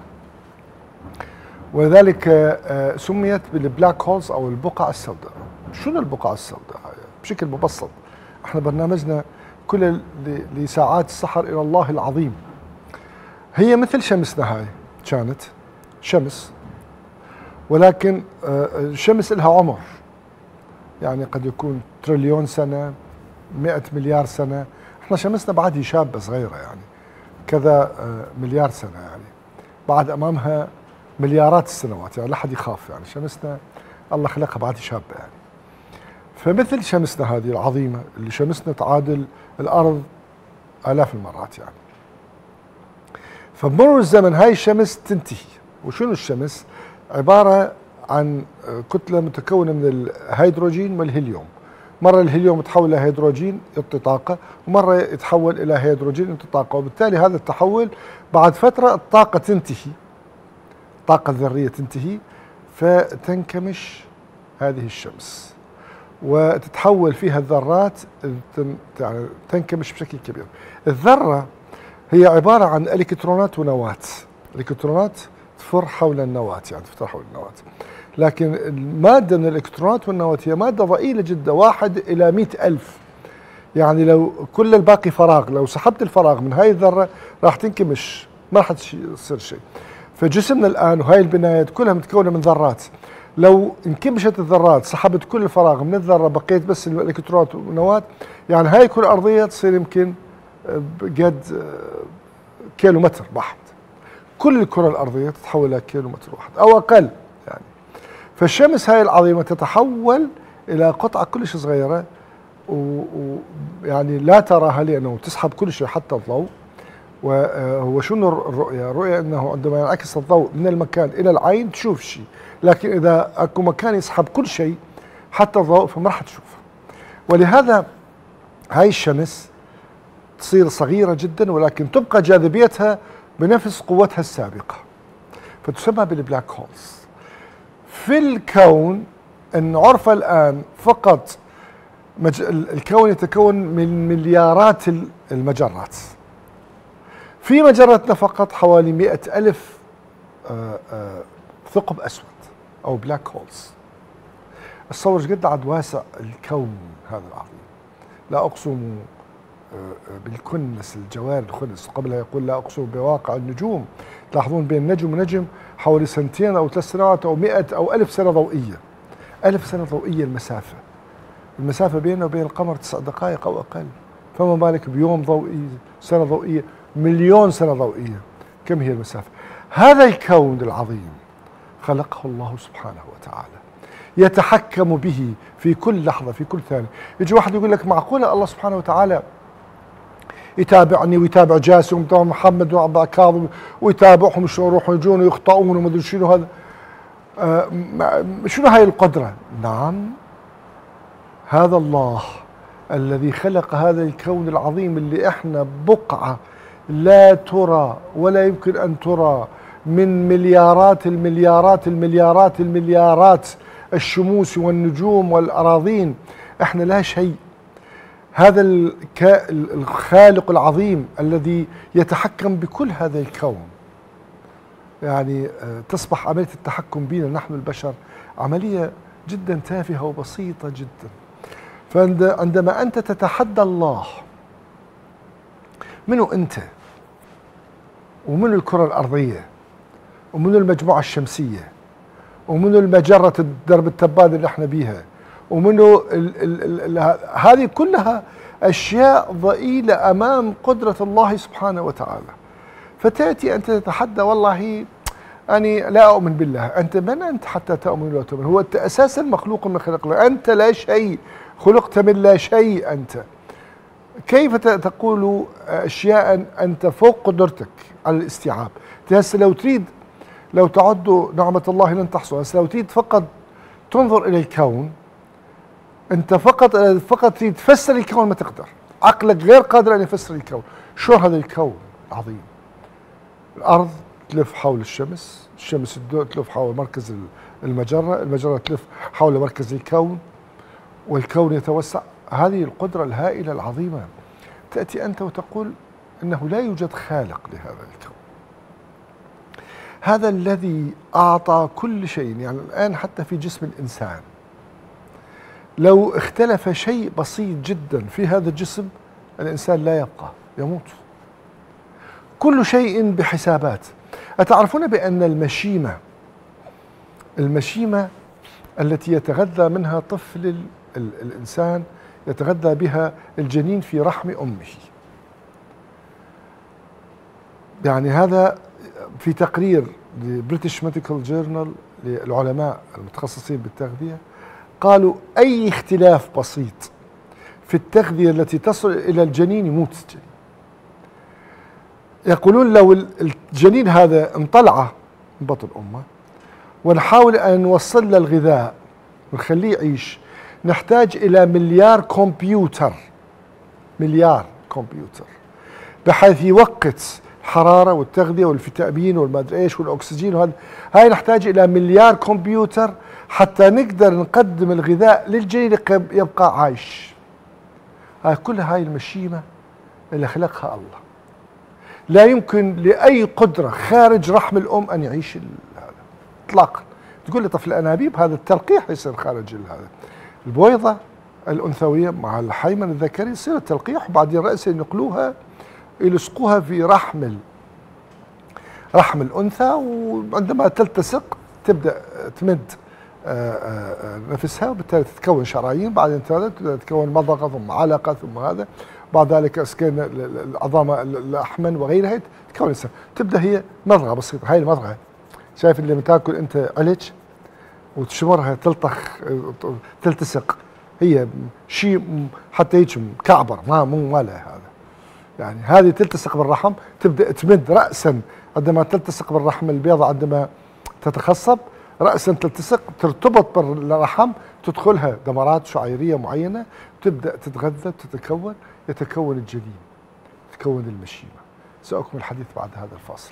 ولذلك سميت بالبلاك هولز أو البقعة السوداء. شنو البقعة السوداء؟ بشكل مبسط، احنا برنامجنا كل لساعات السحر إلى الله العظيم. هي مثل شمسنا، هاي كانت شمس، ولكن الشمس لها عمر، يعني قد يكون تريليون سنة، مئة مليار سنة. احنا شمسنا بعد شابة صغيرة يعني كذا مليار سنة، يعني بعد أمامها مليارات السنوات، يعني لا حد يخاف، يعني شمسنا الله خلقها بعد شابة يعني. فمثل شمسنا هذه العظيمة اللي شمسنا تعادل الأرض آلاف المرات يعني. فبمرور الزمن هاي الشمس تنتهي. وشنو الشمس؟ عبارة عن كتلة متكونة من الهيدروجين والهيليوم. مرة الهيليوم يتحول إلى هيدروجين يعطي طاقة، ومرة يتحول إلى هيدروجين يعطي طاقة، وبالتالي هذا التحول بعد فترة الطاقة تنتهي، الطاقة الذرية تنتهي، فتنكمش هذه الشمس وتتحول فيها الذرات، يعني تنكمش بشكل كبير. الذرة هي عبارة عن الكترونات ونواة، الكترونات تفر حول النواة، يعني تفتح حول النواة، لكن المادة من الإلكترونات والنواة هي مادة ضئيلة جدا، واحد إلى مئة ألف، يعني لو كل الباقي فراغ، لو سحبت الفراغ من هاي الذرة راح تنكمش، ما راح تصير شيء. فجسمنا الآن وهاي البنايات كلها متكونة من ذرات، لو انكمشت الذرات سحبت كل الفراغ من الذرة، بقيت بس الإلكترونات والنواة، يعني هاي الكرة الأرضية تصير يمكن قد كيلو متر واحد، كل الكرة الأرضية تتحول إلى كيلو متر واحد أو أقل يعني. فالشمس هاي العظيمة تتحول إلى قطعة كلش صغيرة، ويعني لا تراها لأنه تسحب كل شيء حتى الضوء. وهو شنو الرؤية؟ الرؤية أنه عندما ينعكس الضوء من المكان إلى العين تشوف شيء، لكن إذا أكو مكان يسحب كل شيء حتى الضوء فما راح تشوفه. ولهذا هاي الشمس تصير صغيرة جدا، ولكن تبقى جاذبيتها بنفس قوتها السابقة، فتسمى بالبلاك هولز. في الكون ان عرف الآن فقط مج... الكون يتكون من مليارات المجرات. في مجرتنا فقط حوالي مئة ألف آآ آآ ثقب أسود أو بلاك هولز. تصور قد عاد واسع الكون هذا العظيم. لا أقسم بالكنس الجوار الخنس، قبلها يقول لا أقسم بواقع النجوم. تلاحظون بين نجم ونجم حوالي سنتين أو ثلاث سنوات أو مئة أو ألف سنة ضوئية، ألف سنة ضوئية المسافة. المسافة بيننا وبين القمر تسع دقائق أو أقل، فما بالك بيوم ضوئي، سنة ضوئية، مليون سنة ضوئية، كم هي المسافة؟ هذا الكون العظيم خلقه الله سبحانه وتعالى، يتحكم به في كل لحظة في كل ثانية. يجي واحد يقول لك معقولة الله سبحانه وتعالى يتابعني ويتابع جاسم ويتابع محمد وعبد كاظم ويتابعهم شلون يروحون يجون ويخطئون وما ادري شنو هذا؟ آه شنو هاي القدرة؟ نعم، هذا الله الذي خلق هذا الكون العظيم اللي احنا بقعة لا ترى ولا يمكن ان ترى من مليارات المليارات المليارات المليارات الشموس والنجوم والأراضين، احنا لا شيء. هذا الخالق العظيم الذي يتحكم بكل هذا الكون، يعني تصبح عملية التحكم بنا نحن البشر عملية جدا تافهة وبسيطة جدا. فعندما أنت تتحدى الله، منو أنت ومنو الكرة الأرضية ومنو المجموعة الشمسية ومنو المجرة الدرب التباد اللي احنا بيها ومنو ال ال ال هذه كلها أشياء ضئيلة أمام قدرة الله سبحانه وتعالى. فتأتي أنت تتحدى والله أني لا أؤمن بالله. أنت من أنت حتى تؤمن ولا تؤمن؟ هو أنت أساسا مخلوق من خلق الله، أنت لا شيء، خلقت من لا شيء. أنت كيف تقول أشياء أنت فوق قدرتك على الاستيعاب؟ هسه لو تريد، لو تعد نعمة الله لن تحصل. هسه لو تريد فقط تنظر إلى الكون، أنت فقط فقط تريد تفسر الكون ما تقدر، عقلك غير قادر أن يفسر الكون. شو هذا الكون عظيم؟ الأرض تلف حول الشمس، الشمس تلف حول مركز المجرة، المجرة تلف حول مركز الكون، والكون يتوسع. هذه القدرة الهائلة العظيمة. تأتي أنت وتقول إنه لا يوجد خالق لهذا الكون. هذا الذي أعطى كل شيء، يعني الآن حتى في جسم الإنسان لو اختلف شيء بسيط جدا في هذا الجسم الإنسان لا يبقى، يموت. كل شيء بحسابات. أتعرفون بأن المشيمة المشيمة التي يتغذى منها طفل الإنسان، يتغذى بها الجنين في رحم أمه، يعني هذا في تقرير لبريتش ميديكال جورنال للعلماء المتخصصين بالتغذية، قالوا أي اختلاف بسيط في التغذية التي تصل إلى الجنين يموت الجنين. يقولون لو الجنين هذا انطلع من بطن أمه ونحاول أن نوصل له الغذاء ونخليه يعيش، نحتاج إلى مليار كمبيوتر، مليار كمبيوتر، بحيث يوقت الحرارة والتغذية والفيتامين والمادري ايش والأكسجين. وهذا هاي نحتاج إلى مليار كمبيوتر حتى نقدر نقدم الغذاء للجنين يبقى عايش. هاي كل هاي المشيمة اللي خلقها الله. لا يمكن لأي قدرة خارج رحم الأم أن يعيش هذا إطلاقا. تقول لي طفل الأنابيب هذا التلقيح يصير خارج هذا، البويضة الأنثوية مع الحيمن الذكري يصير التلقيح، وبعدين رأسا ينقلوها يلصقوها في رحم رحم الأنثى، وعندما تلتصق تبدأ تمد نفسها، وبالتالي تتكون شرايين، بعدين تتكون مضغة ثم علقة ثم هذا، بعد ذلك اسكان العظام الأحمن وغيرها تتكون الإنسان. تبدأ هي مضغة بسيطة. هاي المضغة شايف اللي بتاكل أنت علج وتشمرها تلطخ تلتصق، هي شيء حتى هيك مكعبر، ما مو ما له هذا، يعني هذه تلتصق بالرحم، تبدأ تمد رأسا عندما تلتصق بالرحم البيضة، عندما تتخصب رأسا تلتصق ترتبط بالرحم، تدخلها دمرات شعيرية معينة، تبدأ تتغذى تتكون، يتكون الجنين، تتكون المشيمة. سأكمل الحديث بعد هذا الفاصل.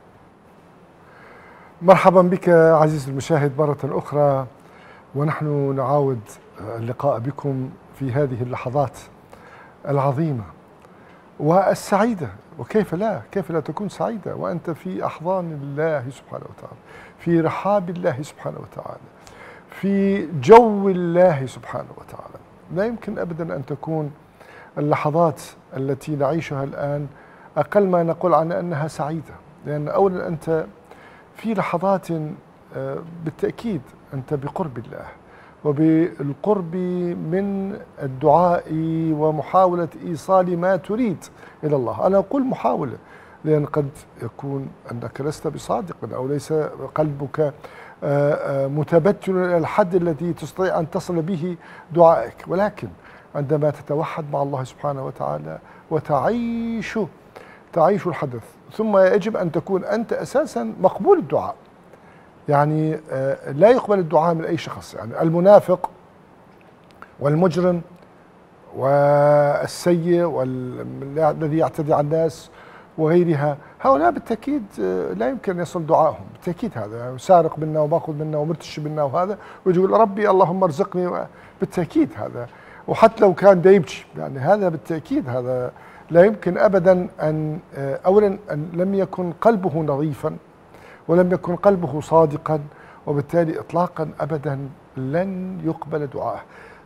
مرحبا بك عزيزي المشاهد مرة أخرى، ونحن نعاود اللقاء بكم في هذه اللحظات العظيمة والسعيدة. وكيف لا، كيف لا تكون سعيدة وأنت في أحضان الله سبحانه وتعالى، في رحاب الله سبحانه وتعالى، في جو الله سبحانه وتعالى. لا يمكن أبدا أن تكون اللحظات التي نعيشها الآن أقل ما نقول عنها أنها سعيدة، لأن أولا أنت في لحظات بالتأكيد أنت بقرب الله، وبالقرب من الدعاء ومحاولة إيصال ما تريد إلى الله. أنا أقول محاولة لأن قد يكون أنك لست بصادق أو ليس قلبك متبتل إلى الحد الذي تستطيع أن تصل به دعائك، ولكن عندما تتوحد مع الله سبحانه وتعالى وتعيش تعيش الحدث، ثم يجب أن تكون أنت أساسا مقبول الدعاء. يعني لا يقبل الدعاء من أي شخص، يعني المنافق والمجرم والسيء والذي يعتدي على الناس وغيرها، هؤلاء بالتأكيد لا يمكن أن يصل دعائهم، بالتأكيد هذا يعني سارق منا وماخذ منا ومرتشي منا وهذا ويقول ربي اللهم ارزقني، بالتأكيد هذا، وحتى لو كان دا يبكي يعني هذا بالتأكيد هذا لا يمكن أبدا أن أولا أن لم يكن قلبه نظيفا ولم يكن قلبه صادقا، وبالتالي إطلاقا أبدا لن يقبل دعاءه.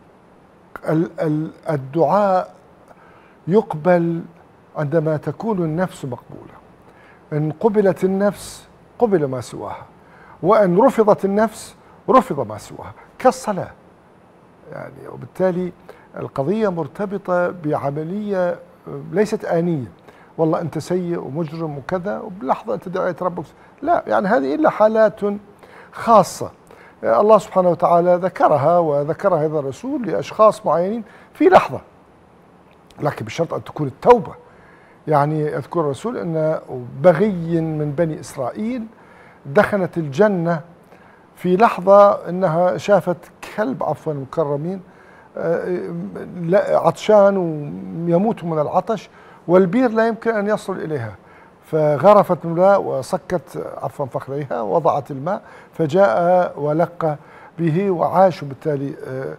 الدعاء يقبل عندما تكون النفس مقبولة. إن قبلت النفس قبل ما سواها، وإن رفضت النفس رفض ما سواها، كالصلاة يعني. وبالتالي القضية مرتبطة بعملية ليست آنية، والله أنت سيء ومجرم وكذا وبلحظة أنت دعيت ربك، لا، يعني هذه إلا حالات خاصة الله سبحانه وتعالى ذكرها وذكرها هذا الرسول لأشخاص معينين في لحظة، لكن بشرط أن تكون التوبة. يعني يذكر الرسول أن بغي من بني إسرائيل دخلت الجنة في لحظة أنها شافت كلب عفوا مكرمين عطشان ويموت من العطش والبير لا يمكن أن يصل إليها، فغرفت من الماء وصكت عفوا فخذيها ووضعت الماء فجاء ولقى به وعاش، وبالتالي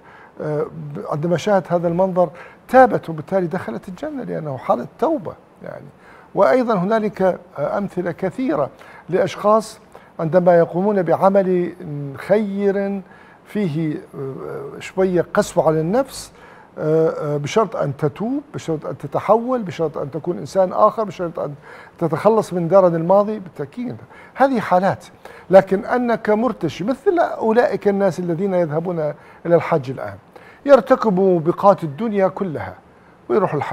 عندما شاهدت هذا المنظر تابت وبالتالي دخلت الجنة لأنه حالة توبة يعني. وأيضا هنالك أمثلة كثيرة لأشخاص عندما يقومون بعمل خير فيه شوية قسوة على النفس بشرط أن تتوب، بشرط أن تتحول، بشرط أن تكون إنسان آخر، بشرط أن تتخلص من درن الماضي، بالتأكيد هذه حالات. لكن أنك مرتشي مثل أولئك الناس الذين يذهبون إلى الحج الآن يرتكبوا موبقات الدنيا كلها ويروح الحج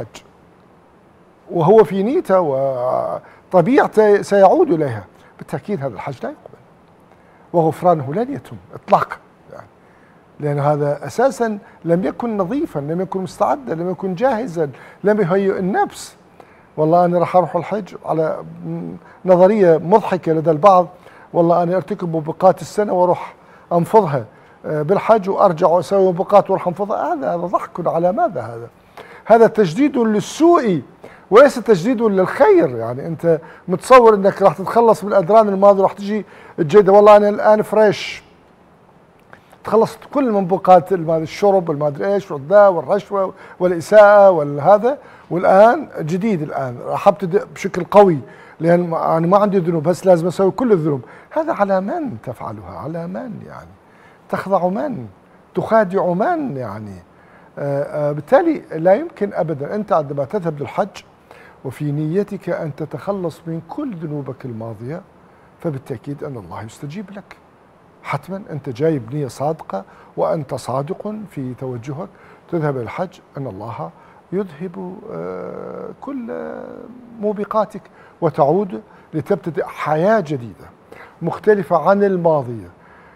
وهو في نيته وطبيعته سيعود إليها، بالتأكيد هذا الحج لا يقبل وغفرانه لن يتم إطلاقا يعني، لأن هذا أساسا لم يكن نظيفا، لم يكن مستعدا، لم يكن جاهزا، لم يهيئ النفس. والله أنا راح أروح الحج على نظرية مضحكة لدى البعض، والله أنا أرتكب موبقات السنة وأروح أنفضها بالحج وأرجع وأسوي موبقات وأروح أنفضها، هذا هذا ضحك على ماذا؟ هذا هذا تجديد للسوء وليس تجديد للخير. يعني أنت متصور أنك راح تتخلص من الأدران الماضية وراح تجي الجيدة، والله أنا الآن فريش تخلصت كل المنبوقات الماضي، الشرب والمادري ايش والضاء والرشوة والإساءة والهذا، والآن جديد الآن راح أبتدئ بشكل قوي لأن أنا ما عندي ذنوب بس لازم أسوي كل الذنوب. هذا على من تفعلها؟ على من يعني؟ تخضع من؟ تخادع من يعني؟ آآ آآ بالتالي لا يمكن أبدا أنت عندما تذهب للحج وفي نيتك أن تتخلص من كل ذنوبك الماضية فبالتأكيد أن الله يستجيب لك حتما. أنت جاي بنية صادقة وأنت صادق في توجهك تذهب للحج، أن الله يذهب كل موبقاتك وتعود لتبتدئ حياة جديدة مختلفة عن الماضية.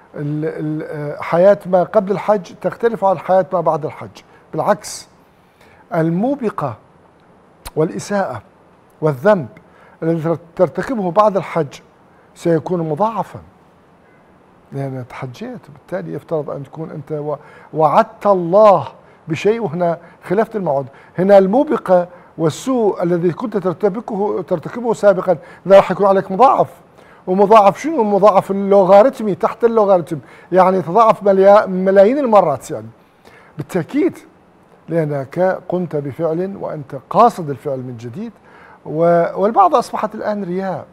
حياة ما قبل الحج تختلف عن حياة ما بعد الحج، بالعكس الموبقة والإساءة والذنب الذي ترتكبه بعد الحج سيكون مضاعفا لأن تحجيت، وبالتالي يفترض أن تكون أنت وعدت الله بشيء وهنا خلفت الموعد. هنا الموبقة والسوء الذي كنت ترتكبه ترتكبه سابقا لا راح يكون عليك مضاعف، ومضاعف شنو؟ مضاعف اللوغاريتمي تحت اللوغاريتم، يعني يتضاعف ملايين المرات يعني بالتأكيد، لأنك قمت بفعل وأنت قاصد الفعل من جديد. والبعض أصبحت الآن رياء،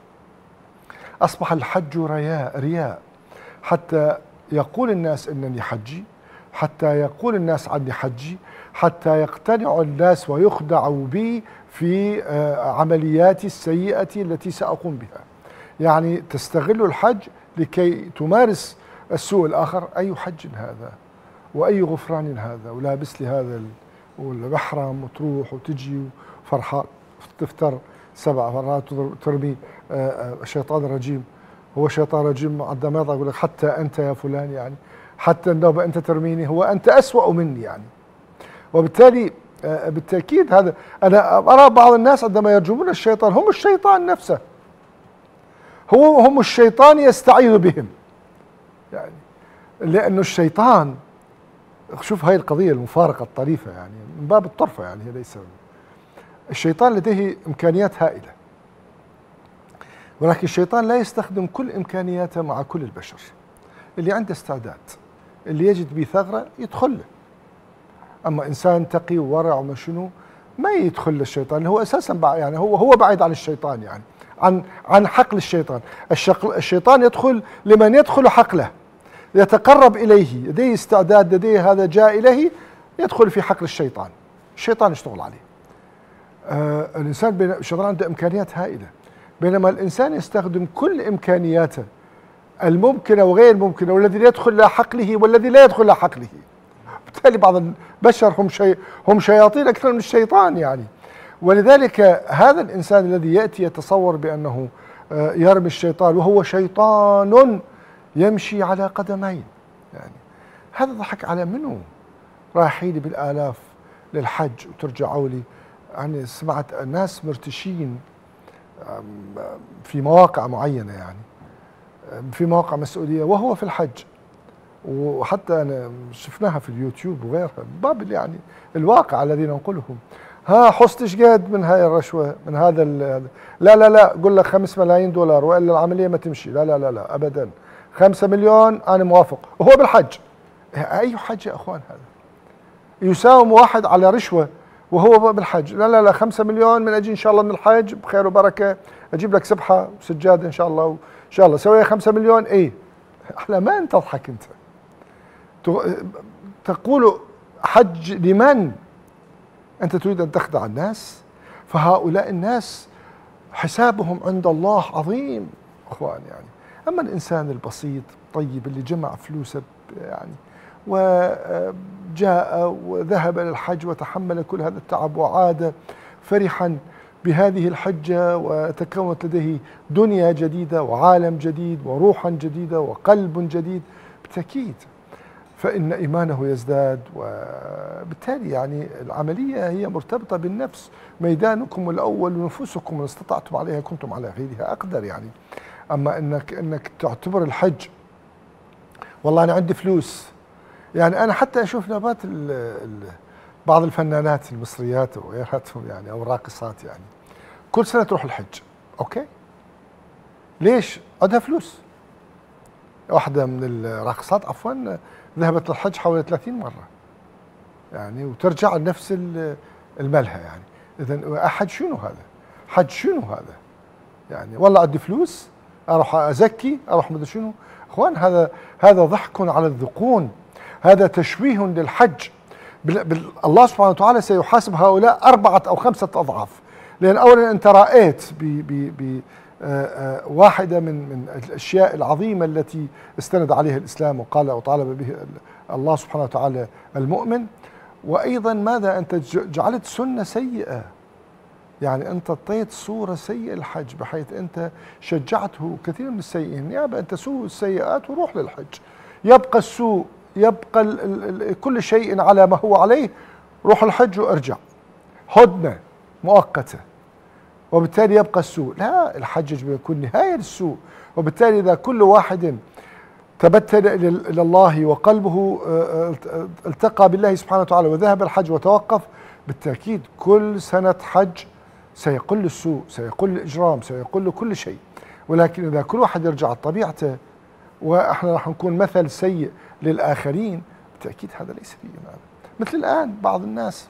أصبح الحج رياء رياء حتى يقول الناس إنني حجي، حتى يقول الناس عني حجي، حتى يقتنع الناس ويخدعوا بي في عملياتي السيئة التي سأقوم بها. يعني تستغل الحج لكي تمارس السوء الآخر. أي حج هذا؟ وأي غفران هذا، ولابس لي هذا والمحرم وتروح وتجي وفرحان تفتر سبع مرات وترمي الشيطان الرجيم. هو شيطان رجيم عندما يضع يقول لك حتى أنت يا فلان، يعني حتى النوبة أنت ترميني، هو أنت أسوأ مني يعني. وبالتالي بالتأكيد هذا أنا أرى بعض الناس عندما يرجمون الشيطان هم الشيطان نفسه، هو هم الشيطان يستعيذ بهم يعني، لأنه الشيطان شوف هاي القضية المفارقة الطريفة يعني من باب الطرفة، يعني هي ليس الشيطان لديه إمكانيات هائلة، ولكن الشيطان لا يستخدم كل إمكانياته مع كل البشر. اللي عنده استعداد، اللي يجد به ثغرة يدخل له. أما إنسان تقي وورع وما شنو ما يدخل للشيطان، هو أساسا يعني هو هو بعيد عن الشيطان، يعني عن عن حقل الشيطان. الشيطان يدخل لمن يدخل حقله، يتقرب إليه، لديه استعداد، لديه هذا جاء إليه يدخل في حقل الشيطان، الشيطان يشتغل عليه. آه الإنسان بين الشيطان عنده إمكانيات هائلة، بينما الإنسان يستخدم كل إمكانياته الممكنة وغير الممكنة، والذي يدخل إلى حقله والذي لا يدخل إلى حقله. بالتالي بعض البشر هم شي هم شياطين أكثر من الشيطان يعني. ولذلك هذا الإنسان الذي يأتي يتصور بأنه يرمي الشيطان وهو شيطان يمشي على قدمين، يعني هذا ضحك على منه. رايحين بالآلاف للحج وترجعوا لي، يعني سمعت ناس مرتشين في مواقع معينة، يعني في مواقع مسؤولية وهو في الحج، وحتى أنا شفناها في اليوتيوب وغيرها، باب يعني الواقع الذي ننقلهم. ها حصت ايش قد من هاي الرشوة من هذا لا لا لا قل لك خمس ملايين دولار وإلا العملية ما تمشي، لا لا لا لا أبدا، خمسة مليون أنا موافق، وهو بالحج. أي حج يا أخوان هذا؟ يساوم واحد على رشوة وهو بالحج، لا لا لا خمسة مليون من أجي إن شاء الله من الحج بخير وبركة، أجيب لك سبحة وسجادة إن شاء الله إن شاء الله سوي خمسة مليون. إيه على ما أنت تضحك أنت تقول حج لمن؟ أنت تريد أن تخدع الناس؟ فهؤلاء الناس حسابهم عند الله عظيم أخوان يعني. أما الإنسان البسيط الطيب اللي جمع فلوسه يعني وجاء وذهب إلى الحج وتحمل كل هذا التعب وعاد فرحا بهذه الحجة، وتكونت لديه دنيا جديدة وعالم جديد وروحا جديدة وقلب جديد، بالتأكيد فإن إيمانه يزداد. وبالتالي يعني العملية هي مرتبطة بالنفس، ميدانكم الأول ونفوسكم إن استطعتم عليها كنتم على غيرها أقدر يعني. أما إنك إنك تعتبر الحج والله أنا عندي فلوس، يعني أنا حتى أشوف نبات بعض الفنانات المصريات وغيراتهم يعني أو الراقصات يعني كل سنة تروح الحج، أوكي ليش؟ عندها فلوس. واحدة من الراقصات عفوا ذهبت للحج حوالي ثلاثين مرة يعني وترجع لنفس الملهى يعني. إذا حج شنو هذا؟ حج شنو هذا؟ يعني والله عندي فلوس أروح أزكي أروح مدري شنو. أخوان هذا هذا ضحك على الذقون، هذا تشويه للحج. الله سبحانه وتعالى سيحاسب هؤلاء أربعة أو خمسة أضعاف، لأن أولا أنت رأيت ب واحدة من من الأشياء العظيمة التي استند عليها الإسلام وقال وطالب به الله سبحانه وتعالى المؤمن، وأيضا ماذا أنت جعلت سنة سيئة، يعني أنت أعطيت صورة سيئة للحج بحيث أنت شجعته كثير من السيئين. يا أنت سوء السيئات وروح للحج، يبقى السوء يبقى ال ال كل شيء على ما هو عليه، روح الحج وارجع، هدنة مؤقتة، وبالتالي يبقى السوء. لا، الحج بيكون نهاية للسوء. وبالتالي إذا كل واحد تبتل إلى الله وقلبه التقى بالله سبحانه وتعالى وذهب الحج وتوقف، بالتأكيد كل سنة حج سيقل السوء، سيقل الإجرام، سيقل كل شيء. ولكن إذا كل واحد يرجع لطبيعته وإحنا راح نكون مثل سيء للآخرين، بالتأكيد هذا ليس فيه إيمان. مثل الآن بعض الناس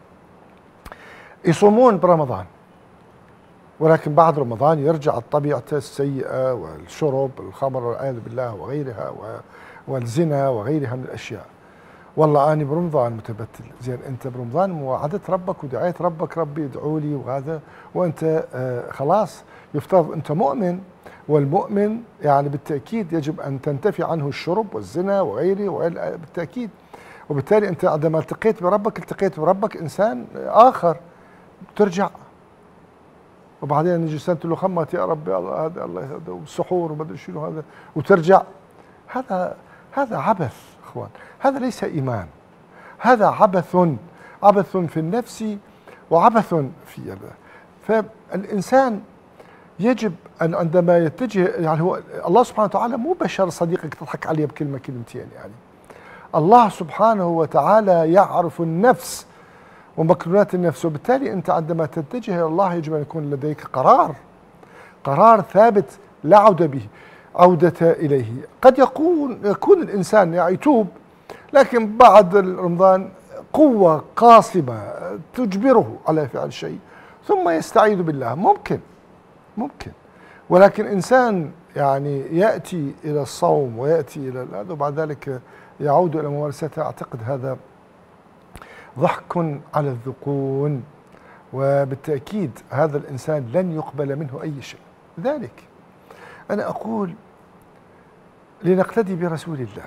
يصومون برمضان ولكن بعد رمضان يرجع لطبيعته السيئة والشرب الخمر والعياذ بالله وغيرها والزنا وغيرها من الأشياء. والله أنا برمضان متبتل. زين أنت برمضان مواعدت ربك ودعيت ربك ربي ادعوا لي وهذا، وأنت آه خلاص يفترض أنت مؤمن، والمؤمن يعني بالتأكيد يجب أن تنتفي عنه الشرب والزنا وغيره بالتأكيد. وبالتالي أنت عندما التقيت بربك التقيت بربك إنسان آخر، ترجع وبعدين يجي سنة له خمت يا رب هذا الله هذا والسحور وما ادري شنو هذا وترجع. هذا هذا عبث اخوان، هذا ليس ايمان، هذا عبث، عبث في النفس وعبث في. فالانسان يجب ان عندما يتجه، يعني هو الله سبحانه وتعالى مو بشر صديقك تضحك عليه بكلمه كلمتين، يعني الله سبحانه وتعالى يعرف النفس ومكنونات النفس، وبالتالي أنت عندما تتجه إلى الله يجب أن يكون لديك قرار، قرار ثابت لا عودة به، عودة إليه. قد يكون يكون الإنسان يعني يتوب، لكن بعد رمضان قوة قاصمة تجبره على فعل شيء ثم يستعيذ بالله، ممكن ممكن ولكن إنسان يعني يأتي إلى الصوم ويأتي إلى هذا وبعد ذلك يعود إلى ممارسته، أعتقد هذا ضحك على الذقون، وبالتأكيد هذا الإنسان لن يقبل منه أي شيء. لذلك أنا أقول لنقتدي برسول الله،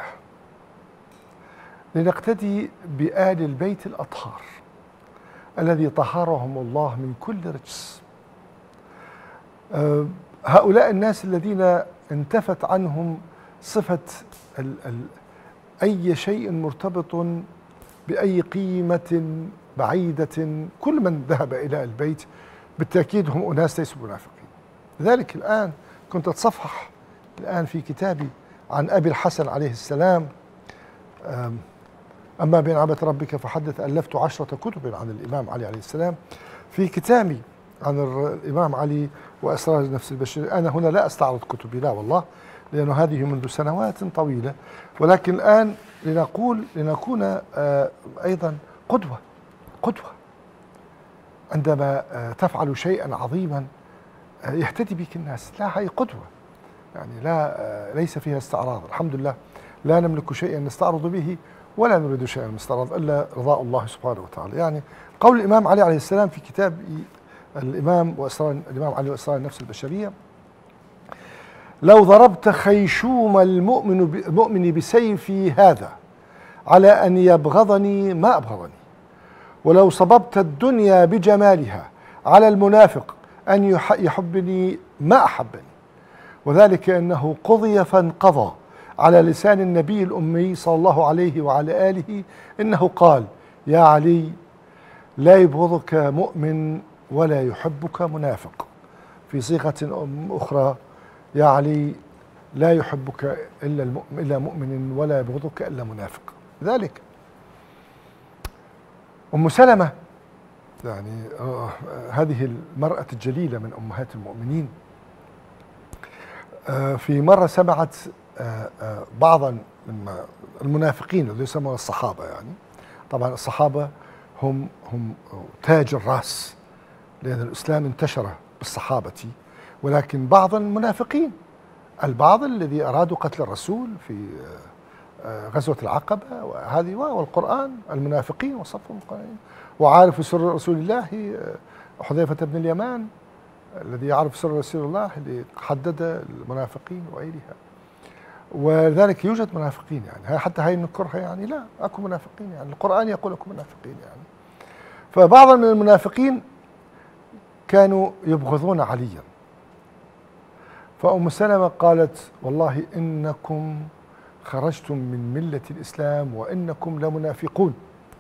لنقتدي بآل البيت الأطهار الذي طهرهم الله من كل رجس. أه هؤلاء الناس الذين انتفت عنهم صفة ال ال أي شيء مرتبط بأي قيمة بعيدة، كل من ذهب إلى البيت بالتأكيد هم أناس ليسوا منافقين. لذلك الآن كنت أتصفح الآن في كتابي عن أبي الحسن عليه السلام، أما بنعمة ربك فحدث، ألفت عشرة كتب عن الإمام علي عليه السلام. في كتابي عن الإمام علي وأسرار النفس البشرية، أنا هنا لا أستعرض كتبي، لا والله، لأنه هذه منذ سنوات طويلة، ولكن الآن لنقول لنكون أيضا قدوة قدوة عندما تفعل شيئا عظيما يهتدي بك الناس. لا، هي قدوة، يعني لا ليس فيها استعراض. الحمد لله لا نملك شيئا نستعرض به ولا نريد شيئا نستعرض إلا رضاء الله سبحانه وتعالى. يعني قول الإمام علي عليه السلام في كتاب الإمام وأسرار الإمام علي وأسرار النفس البشرية: لو ضربت خيشوم المؤمن المؤمن بسيفي هذا على أن يبغضني ما أبغضني، ولو صببت الدنيا بجمالها على المنافق أن يحبني ما أحبني، وذلك أنه قضي فانقضى على لسان النبي الأمي صلى الله عليه وعلى آله إنه قال: يا علي لا يبغضك مؤمن ولا يحبك منافق. في صيغة أخرى: يا علي لا يحبك إلا المؤمن إلا مؤمن ولا يبغضك إلا منافق. لذلك أم سلمة، يعني آه هذه المرأة الجليلة من أمهات المؤمنين، آه في مرة سمعت آه آه بعضا من المنافقين الذين يسمون الصحابة، يعني طبعا الصحابة هم هم تاج الرأس، لأن الإسلام انتشر بالصحابة، ولكن بعض المنافقين، البعض الذي أرادوا قتل الرسول في غزوة العقبة وهذه، والقرآن المنافقين وصفهم القرآن، وعارف سر رسول الله حذيفة بن اليمان الذي يعرف سر رسول الله اللي حدد المنافقين وغيرها. ولذلك يوجد منافقين، يعني حتى هاي نذكرها، يعني لا أكو منافقين، يعني القرآن يقول أكو منافقين. يعني فبعض من المنافقين كانوا يبغضون عليا، فأم سلمة قالت: والله إنكم خرجتم من ملة الإسلام وإنكم لمنافقون.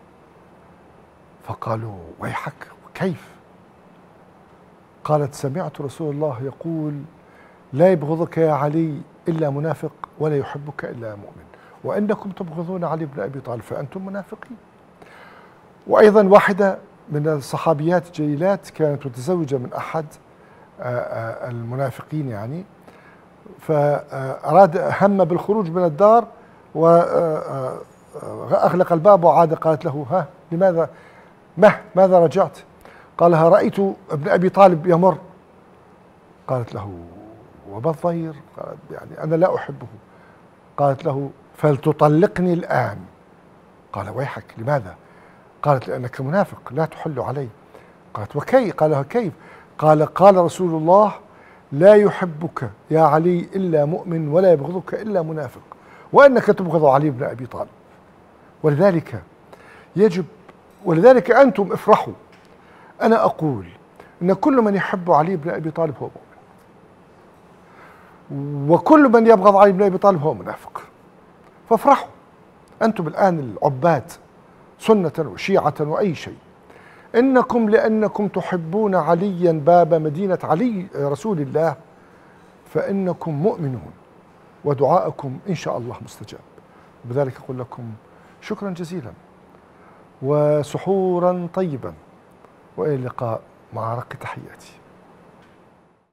فقالوا: ويحك، كيف؟ قالت: سمعت رسول الله يقول: لا يبغضك يا علي إلا منافق ولا يحبك إلا مؤمن، وإنكم تبغضون علي بن أبي طالب فأنتم منافقين. وأيضا واحدة من الصحابيات الجليلات كانت متزوجة من أحد المنافقين، يعني فأراد هم بالخروج من الدار وأغلق الباب وعاد. قالت له: ها لماذا مه ماذا رجعت؟ قال لها: رأيت ابن أبي طالب يمر. قالت له: وما الضير؟ قالت: يعني أنا لا أحبه. قالت له: فلتطلقني الآن. قال: ويحك، لماذا؟ قالت: لأنك منافق لا تحل علي. قالت: وكيف؟ قال لها: كيف؟ قال: قال رسول الله: لا يحبك يا علي إلا مؤمن ولا يبغضك إلا منافق، وأنك تبغض علي بن أبي طالب. ولذلك يجب ولذلك أنتم افرحوا. أنا أقول إن كل من يحب علي بن أبي طالب هو مؤمن، وكل من يبغض علي بن أبي طالب هو منافق. فافرحوا أنتم الآن العباد سنة وشيعة وأي شيء، إنكم لأنكم تحبون عليا باب مدينة علي رسول الله فإنكم مؤمنون، ودعاءكم إن شاء الله مستجاب. بذلك أقول لكم شكرا جزيلا وسحورا طيبا، وإلى اللقاء مع رق تحياتي.